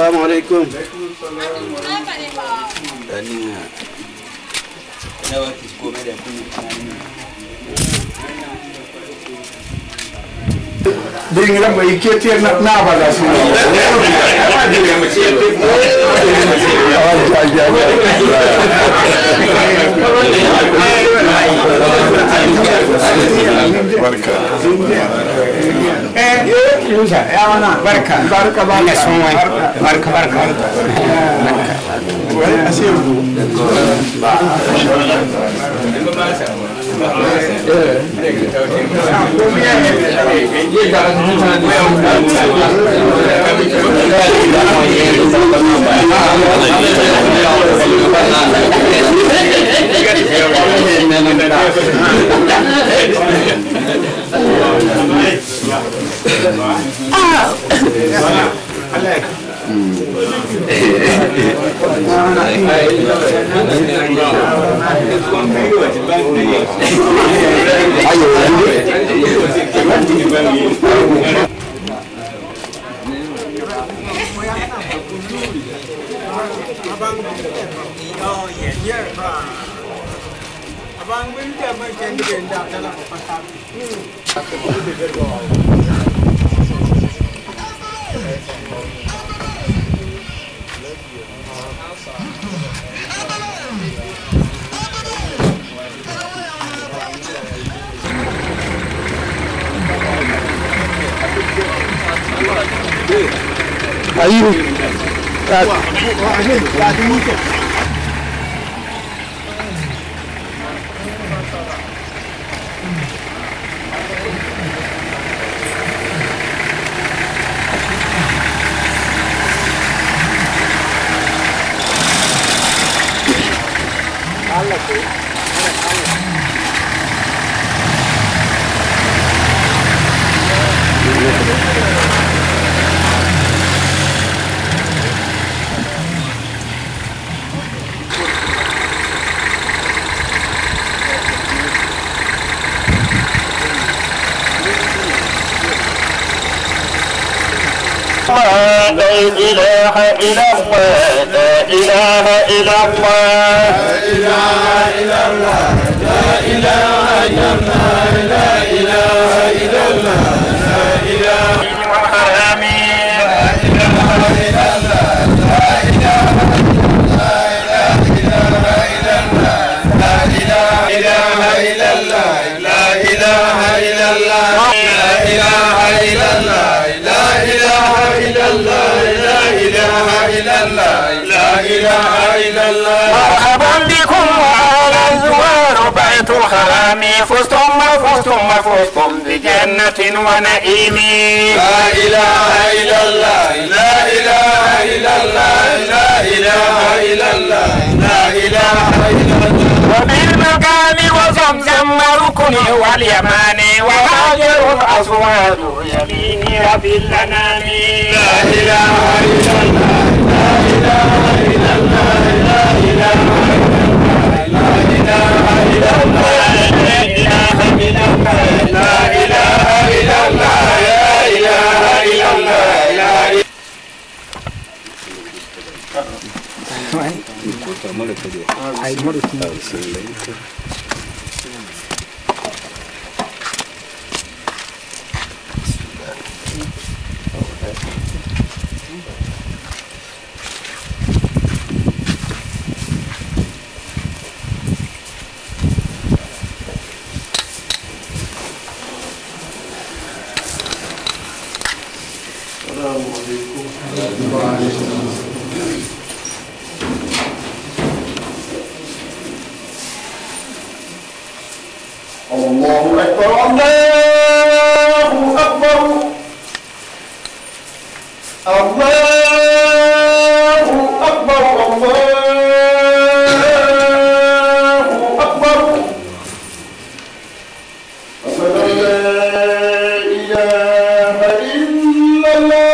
Assalamualaikum. Dengan baik kita nak balas. Abang benda macam benda dalam pasal. Ayo. لا إله إلا الله لا إله إلا الله لا إله إلا الله لا إله إلا الله لا إله إلا الله لا إله إلا الله لا إله إلا الله لا إله إلا الله لا إله إلا الله لا إله إلا الله لا إله إلا الله لا إله إلا الله لا إله إلا الله مرحبا بكم وعلى الزوار بيت الحرام فزتم بجنة ونعيم لا إله إلا الله لا إله إلا الله لا إله إلا الله لا إله إلا الله وبالمقام وزمزم ركني واليمان وهاجر الأزواج يميني وبالأنام لا إله إلا الله لا إله إلا الله لا إله إلا الله لا إله إلا الله لا إله إلا الله لا إله إلا الله لا إله الله أكبر الله أكبر الله أكبر الله أكبر أشهد أن لا إله إلا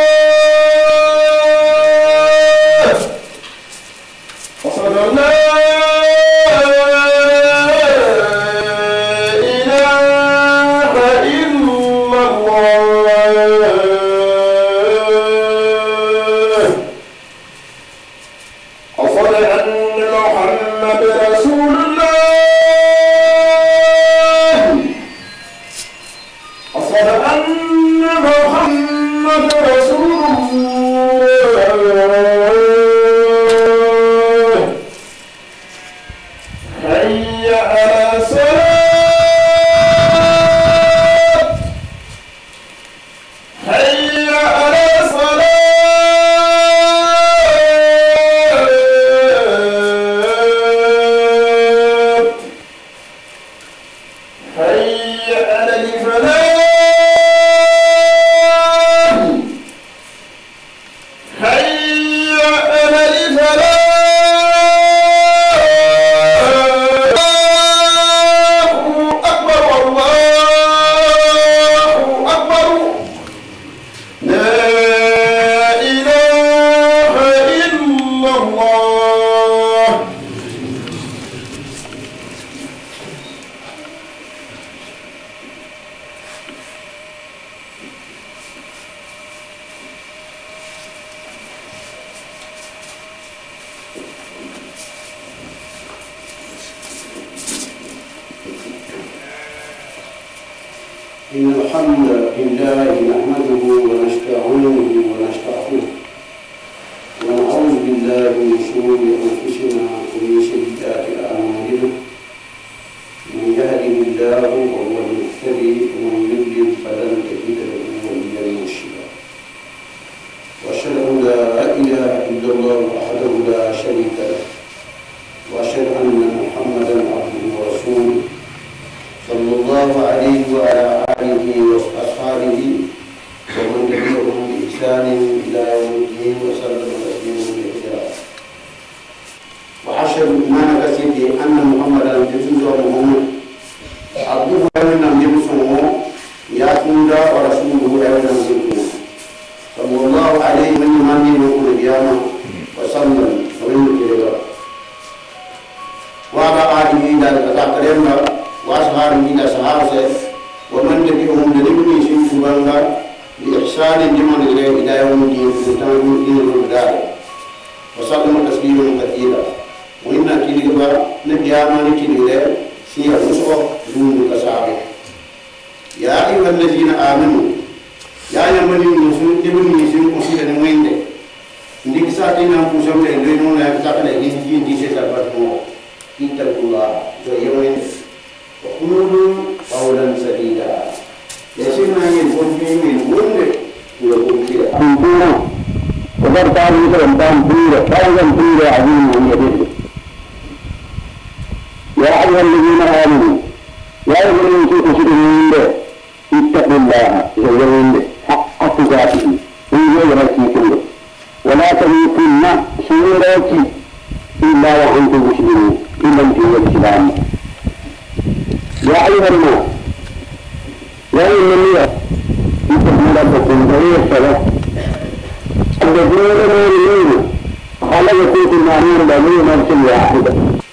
الله أشهد أن لا إله أشهد أن محمد رسول الله أشهد أن محمد رسول الله حي على الصلاة حي على الصلاة حي على الفلاح حي على الفلاح إن الحمد لله نحمده ونستعينه ونستغفره ونعوذ بالله من شرور أنفسنا ومن سيئات أعمالنا من يهده الله وهو المهتدي ومن يضلل فلن تجد له وليا مرشدا وأشهد أن لا إله إلا الله وحده لا شريك له وأشهد أن محمدا عبده ورسوله صلى الله عليه وعلى آله وأصحابه ومن تبعهم بإحسان إلى يوم الدين وسلم تسليما كثيرا. وأشهد ما نكسب أن محمدا رسول محمد عبده ومن يمسه يأتون ورسوله ومن يمسه صلى الله عليه من يوم القيامة وسلم ومن كثيرا. وعلى آله ذلك تقريبا وأصحابه إلى صحابه ومن تبعهم لنبني سنفبانغا بإحسان لمن إلى يوم الدين فتنه دين الهدى وسلم تسليما كثيرا. وإن كلمة نبي آمن كلمة سيا نصر دون كسابه. يا أيها الذين آمنوا يا يمني نسون تبني سن كسير نموين ndiki satina kusam le ndino na takale hindi dise sabatmo ittaqullah jo yemen وقولوا قولا سديدا يسمع يقول من كل ويقول كده وقد قال مثلا قولا كبيرا عظيما يدل يا ايها الذين امنوا يا ايها الذين تؤمنون اتقوا الله حق تقاته ويغفر كله ولا تموتن سوراتي الا وانتم مسلمون الا في الاسلام. يا أيها الناس يا أيها الناس اتقوا ربكم ويغفر الذين يؤمنون خلقكم في النار بني نفس واحدة.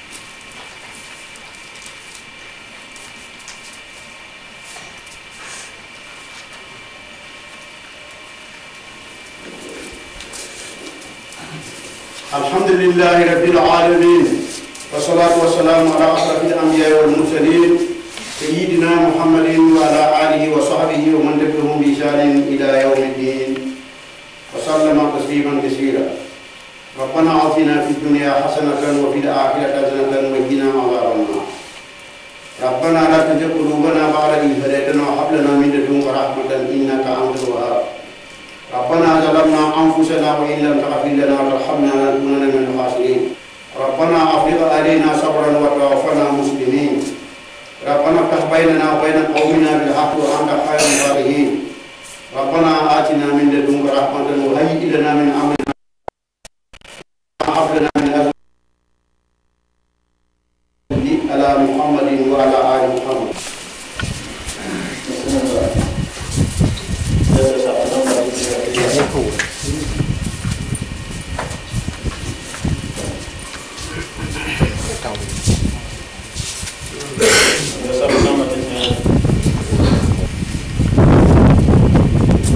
الحمد لله رب العالمين والصلاة والسلام على أشرف الأنبياء والمرسلين سيدنا محمد وعلى آله وصحبه ومن تبعهم بإحسان إلى يوم الدين وسلم تسليما كثيرا. ربنا آتنا في الدنيا حسنة وفي الآخرة حسنة وقنا عذاب النار. ربنا لا تزغ قلوبنا بعد إذ هديتنا وهب لنا من لدنك رحمة إنك أنت الوهاب. ربنا ظلمنا أنفسنا وإن لم تغفر لنا وترحمنا لنكونن من الخاسرين. ربنا أفرغ علينا صبرا وتوفنا مسلمين. ربنا افتح بيننا وبين قومنا بالحق وأنت خير الفاتحين. ربنا آتنا من لدنك رحمة وهيئ لنا من أمرنا وهب لنا من أزواجنا على محمد وعلى آل محمد.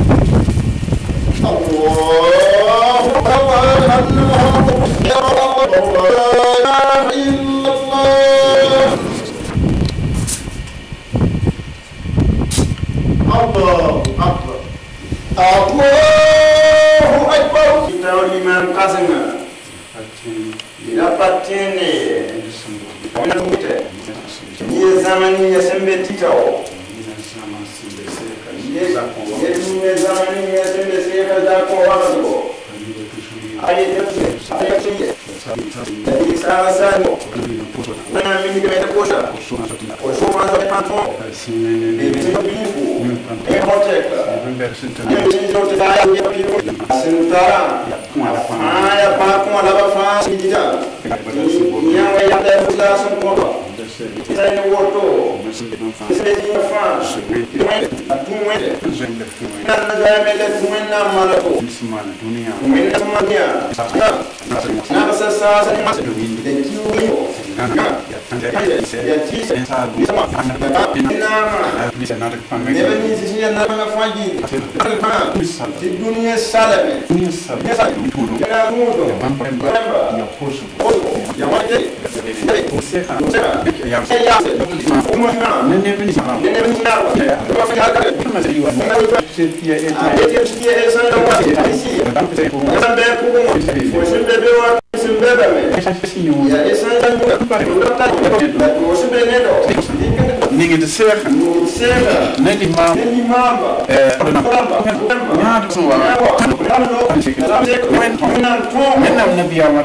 الله mazinga ila patene ona mute ni zamani ya sembe titao ni zamani ya sembe seka za kwa wako aye tete ni sawa sana na mimi nimeenda kosha kosha kwanza patron ni bifu e hoteka ni zote za ya sintara aya pa kwa la fa sijita ni ya ya la son kwa sai no woto sai ni fa tumwe na na mele tumwe na malato dunia mena dunia na sasa sasa ni kiu ya tisa nebe ni sisi ya na mafaji di dunia salame ya mudo ya posho ya wake ya umana nene ni sana kwa fanya setia esa na wasi ya mbe kumo usimbe wa simbeba me ya esa ninge de ser nedi mamba ya so wa men nabi ya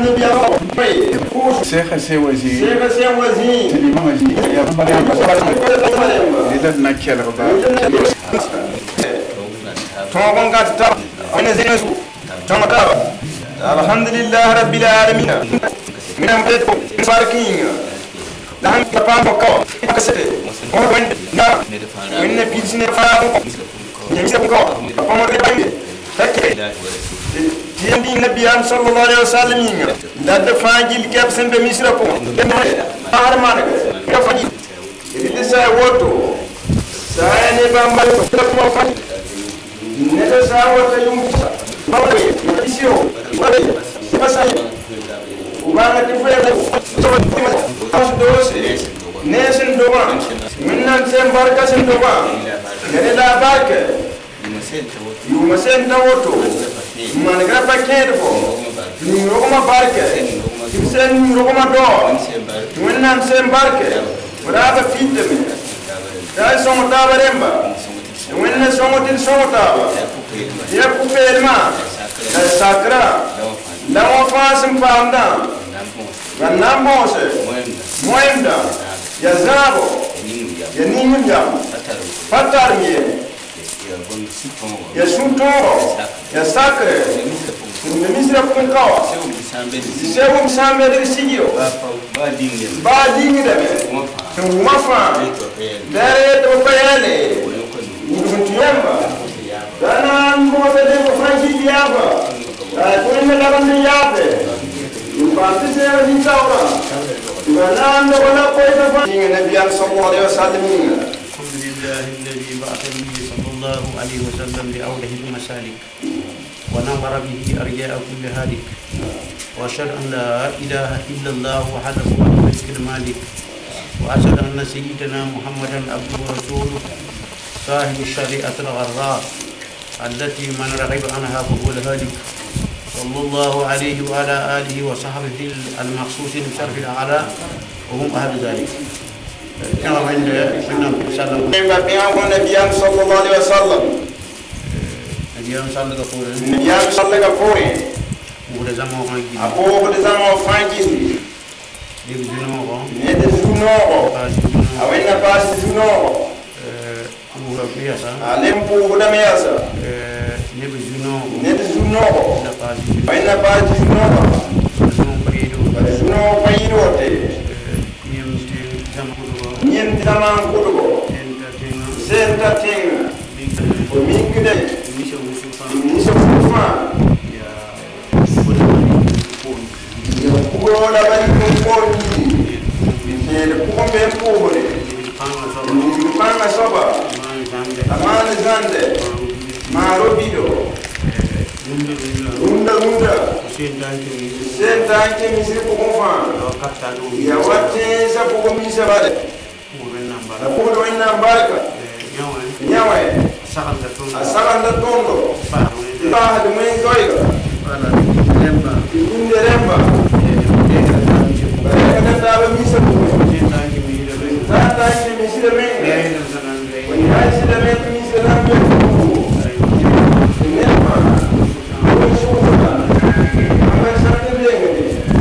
Seja se wazi ni mama ji ya ida na kela ba togon gatta ana zina su tamata alhamdulillah rabbil alamin min amdet ko barkin dan ka pambo ko kasete ko na min ne pisne fa ko ni se ko ko mo de bangi takke Tiandi Nabi sallallahu alaihi wasallam da da fajil kep sembe misra ko arman ka faji ile sa woto sa ne bamba ko fa ne da sa woto yum ba ko isio wala pasa ubanga tifere as dose nesen doba minnan sem barka sem doba ne la barka yuma sen tawoto man grapa kerfo ni rogoma barke sen rogoma do wennan sen barke brava fitte me dai sono tabaremba wennan sono tin sono taba ya kupelma dai sakra la mo fasim pamda ganna mose moemda ya zabo ya ninja patarmie ya suntoro ya sacre me misra con kawa se um sambe de sigio ba dingde me mafa dare to payale untuamba dana mo de ko franji diaba ko me la bande yabe parte se ni taura dana ndo wala ko ita fa ni nabi sallallahu alaihi wasallam الذي بعث النبي صلى الله عليه وسلم بأوله المسالك ونمر به أرجاء كل هالك وأشهد أن لا إله إلا الله وحده لا شريك المالك وأشهد أن سيدنا محمدا عبده ورسوله صاحب الشريعة الغراء التي من رغب عنها فهو الهالك صلى الله عليه وعلى آله وصحبه المخصوصين بشرف الأعلى وهم أهل ذلك. كما عند النبي صلى الله عليه وسلم النبي صلى الله عليه وسلم bude zamo fangi de juno awena pasi juno pour piasa alem pour da miasa ne juno awena pasi juno paido te nyen zaman kudugo senta ting komikde miso kufa ya kubola bali kumponi ne kumbe mpole panga soba amane zande marobido runda senta nke misiri kufa ya wate sa kukomisa bale la kubo ina barka nyawe asakanda tondo ba de mwen goiga remba inde remba kada tawa misa ko tanki mi de ben tanki mi sida men yayi dem sanan de yayi sida men mi sida men remba ko shuka ama sante de ngade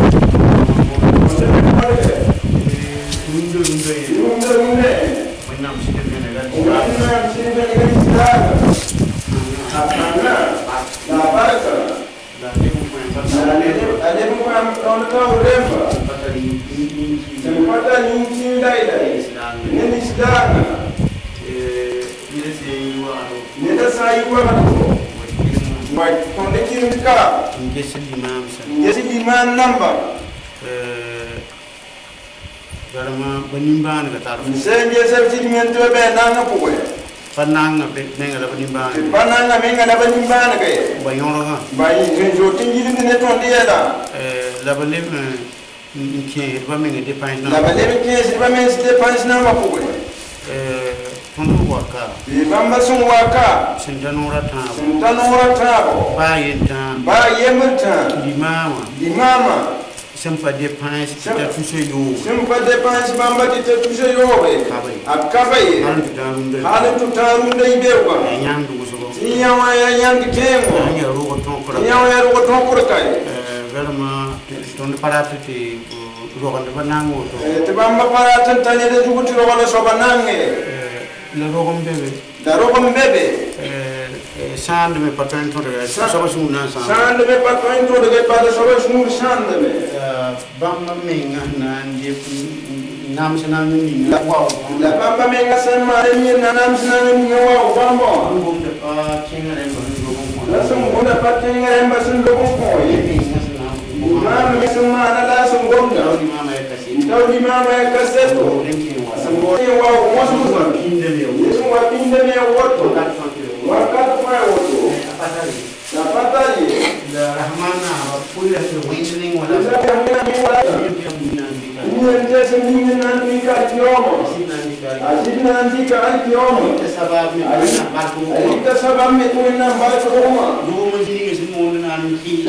munde wenam sida men ga wenam sida men ga sida apana la barka da de ko ade mo am on to remba pata ni dai ne islam ne da sai wa mai ton de kin ka ngesi imam namba garama banimban ga tar senje serti men to be nanga puwe pananga be menga banimban pananga menga da banimban ga bayoro ha bayi njo tingili ne ton de la la balim ki ba menga dépense na la balim ki ba menga dépense na ma puwe tunu waka bamba sun waka sintanura tabo ba yenta limama sempa dépense ta touche yo sempa dépense bamba ti ta touche yo be akabaye halu tarunde ibewa nyandu so nyawa ya nyandi kemo nyaru ko ton ko kay vraiment ton parate ti rogonde banango to te bamba parate tanye de juguti rogonde so banange le rogom bebe sande me patron to de so so na sande me patron to de pa so so sande me bamba menga na ndi nam sana ni la wa la bamba menga sama ni na nam sana ni wa bamba ngum de pa kinga re no la so ngum de pa kinga re ba sun do ko yi mam mi sama na la so ngum da ni mama ya kasi dawdi mama ya kaseto sambo ni wa mo so so pinde me wa pinde me woto wakati kwa woto napatali la rahmana wa kullu winding wala ni ndese mingi nani kiomo asina ndika kiomo alita sababu mekuina mbali koma domo jini simu nani kila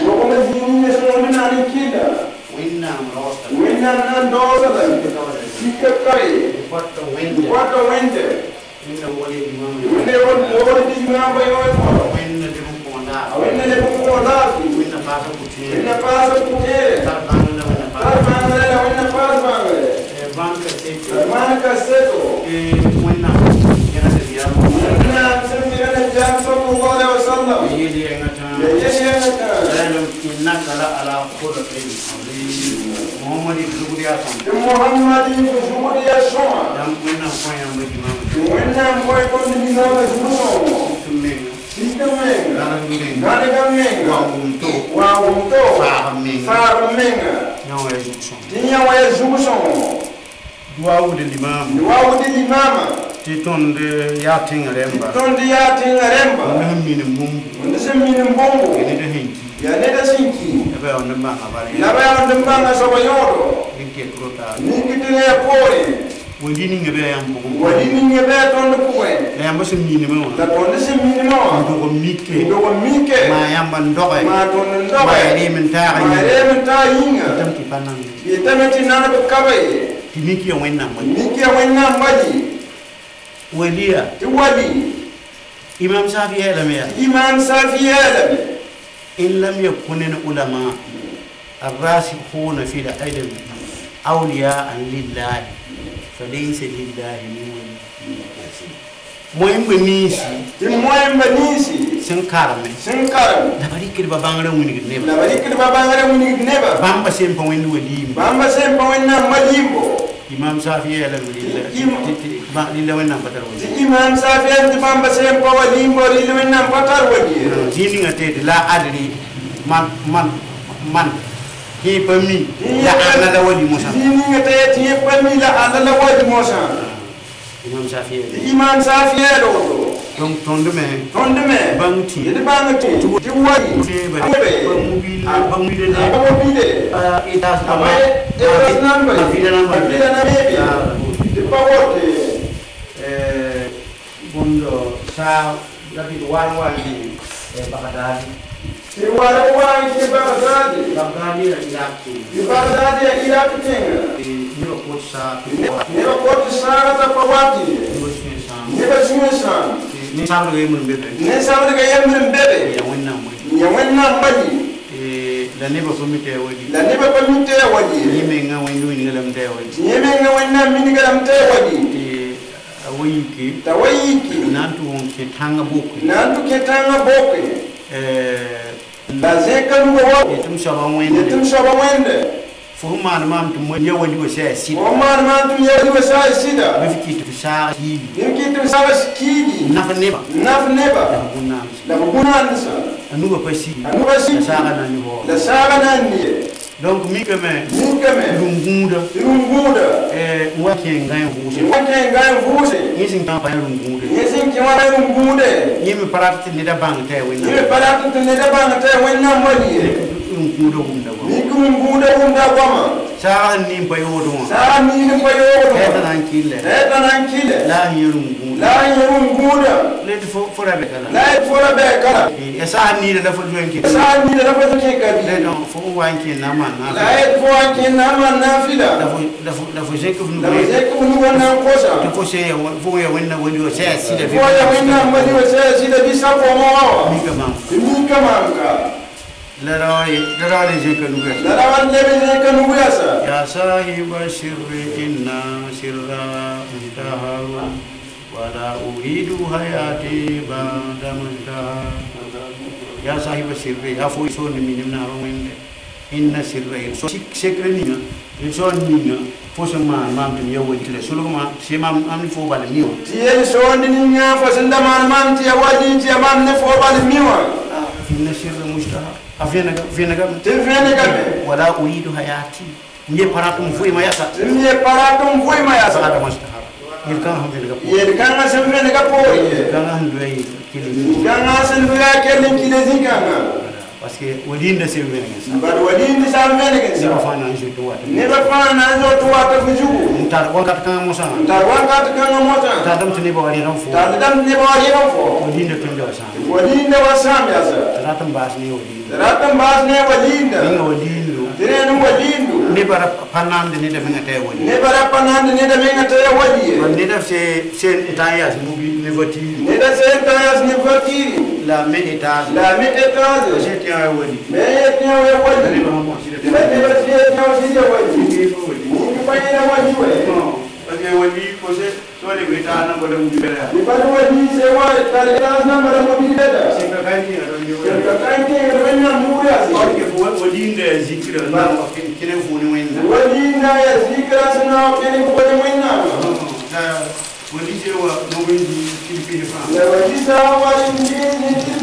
winna nan dosa da sikakare wata wende winna wole imam di imam bayo winna de bukonda winna pasa kutere winna pasa banka seto winna yana de yamo winna semira jam sallallahu alaihi wasallam yedi ngata lalu innaka la ala khulqin Muhammad Zuburiya Soma dan winna point am imam winna moy ko ni imam Zuno Sisteme Gana wa umto fa menga nyawa ya Zuson duwa wude limama titonde ya tinga remba mini mbongo ni de hinki ya ne da sinki ebe on namba habari na ba on namba so ba yodo ninki prota ninki tene pore wodi ni ngebe yam bugu wodi ni ngebe ton ko we la yam so minimo la ton se minimo ndo ko mike ma yamba ndoxe ma ton ndoxe ma remen ta yinga tam ki panan ye tamati nana be kabaye ti miki wenna maji waliya ti wali imam Shafi elame إن لم يكن العلماء الراسخون في العلم أولياء لله فليس لله من بنيسي سنكارم دبري كده بانغرا ونيك نبا بامبا سيمبا وين وليم Imam Shafi elame lilla wenna patar wali Imam Shafi elame bamba sempa wali mbori lilla wenna patar wali dini ngate la adri man ki pami la ana la wali musa dini ngate ti pami la ana la wali musa Imam Shafi elo donc tonde me bangti ti wali bangide itas number the power bondo sa david wan bakadari في وراء في بغداد في بغداد إلى كتير نيوكوت ساعة فواتي نبسمسان نسامر من بيبي يا وين بدي la neba komite wadi yemenga wenna minigalam te wadi tawayiki nantu ketanga boku la zeka nugo wa tum shaba wende Fuman mam to when you were say, Fuman mam to you say, Sida, Viki to Sara, Viki to Sara Ski, nothing never, the Bunansa, a new question, Sara and the Sara Nani. Donc, Mikame, Runguda, working guy who's using Runguda, Yim Parat in the bank there when you Parat in the bank there when nobody. Nikumbuda wama. Sara nimpa yodo. Eta nankile. La yurunguda. Let for a bekala. Esa ni da for drinking. Let on for wanking naman. Let for wanking naman nafila. The for sake of no one cosa. To say for your winner when you say see the for your winner when you say see the visa for more. Mika لرالي زيكا نوغاسا يا صاحب السر إنا سرا انتهى ولا أريد حياتي بعد منتهى يا صاحب السر يا فويسون من نارين إن سر سكرنينا يسون مينا فوسما مامتم يوجد له سلوما سيمام أمن فوبال ميو تيجي سون دنيا فسندا مامتي يوجد تيمام نفوبال ميو إن سر مشتهى أفينك ولا أريد حياتي ني باراتم فوي ما يسا هذا مستحب يلكان سنفينك بوري كان سنفينك كيلي زيكانا parce que wadin da se wena bar wadin da sa wena ke sa fa na jo to wata ne ba fa na jo to wata fuju tar wakat kan mo sa tar dam tini ba wari ran fo wadin da tun da sa wadin da wasam ya sa ratam bas ne wadin da dire no wadin ne bara panande ne da menga tay wadi ne da se tayas mo bi ne voti la me etage c'est un wadi mais tiens wadi parce que wadi posé so le beta na ko dem bi bela di badu wadi se wa tare na na mara mo bi bela c'est ka kanti na do yo ka kanti na wenna mura parce que wadi nde zikira na kene fu ni wenna wadi na ya zikira sana kene ko de wenna wadi se wa no winji kilipi fa wadi sa wa ni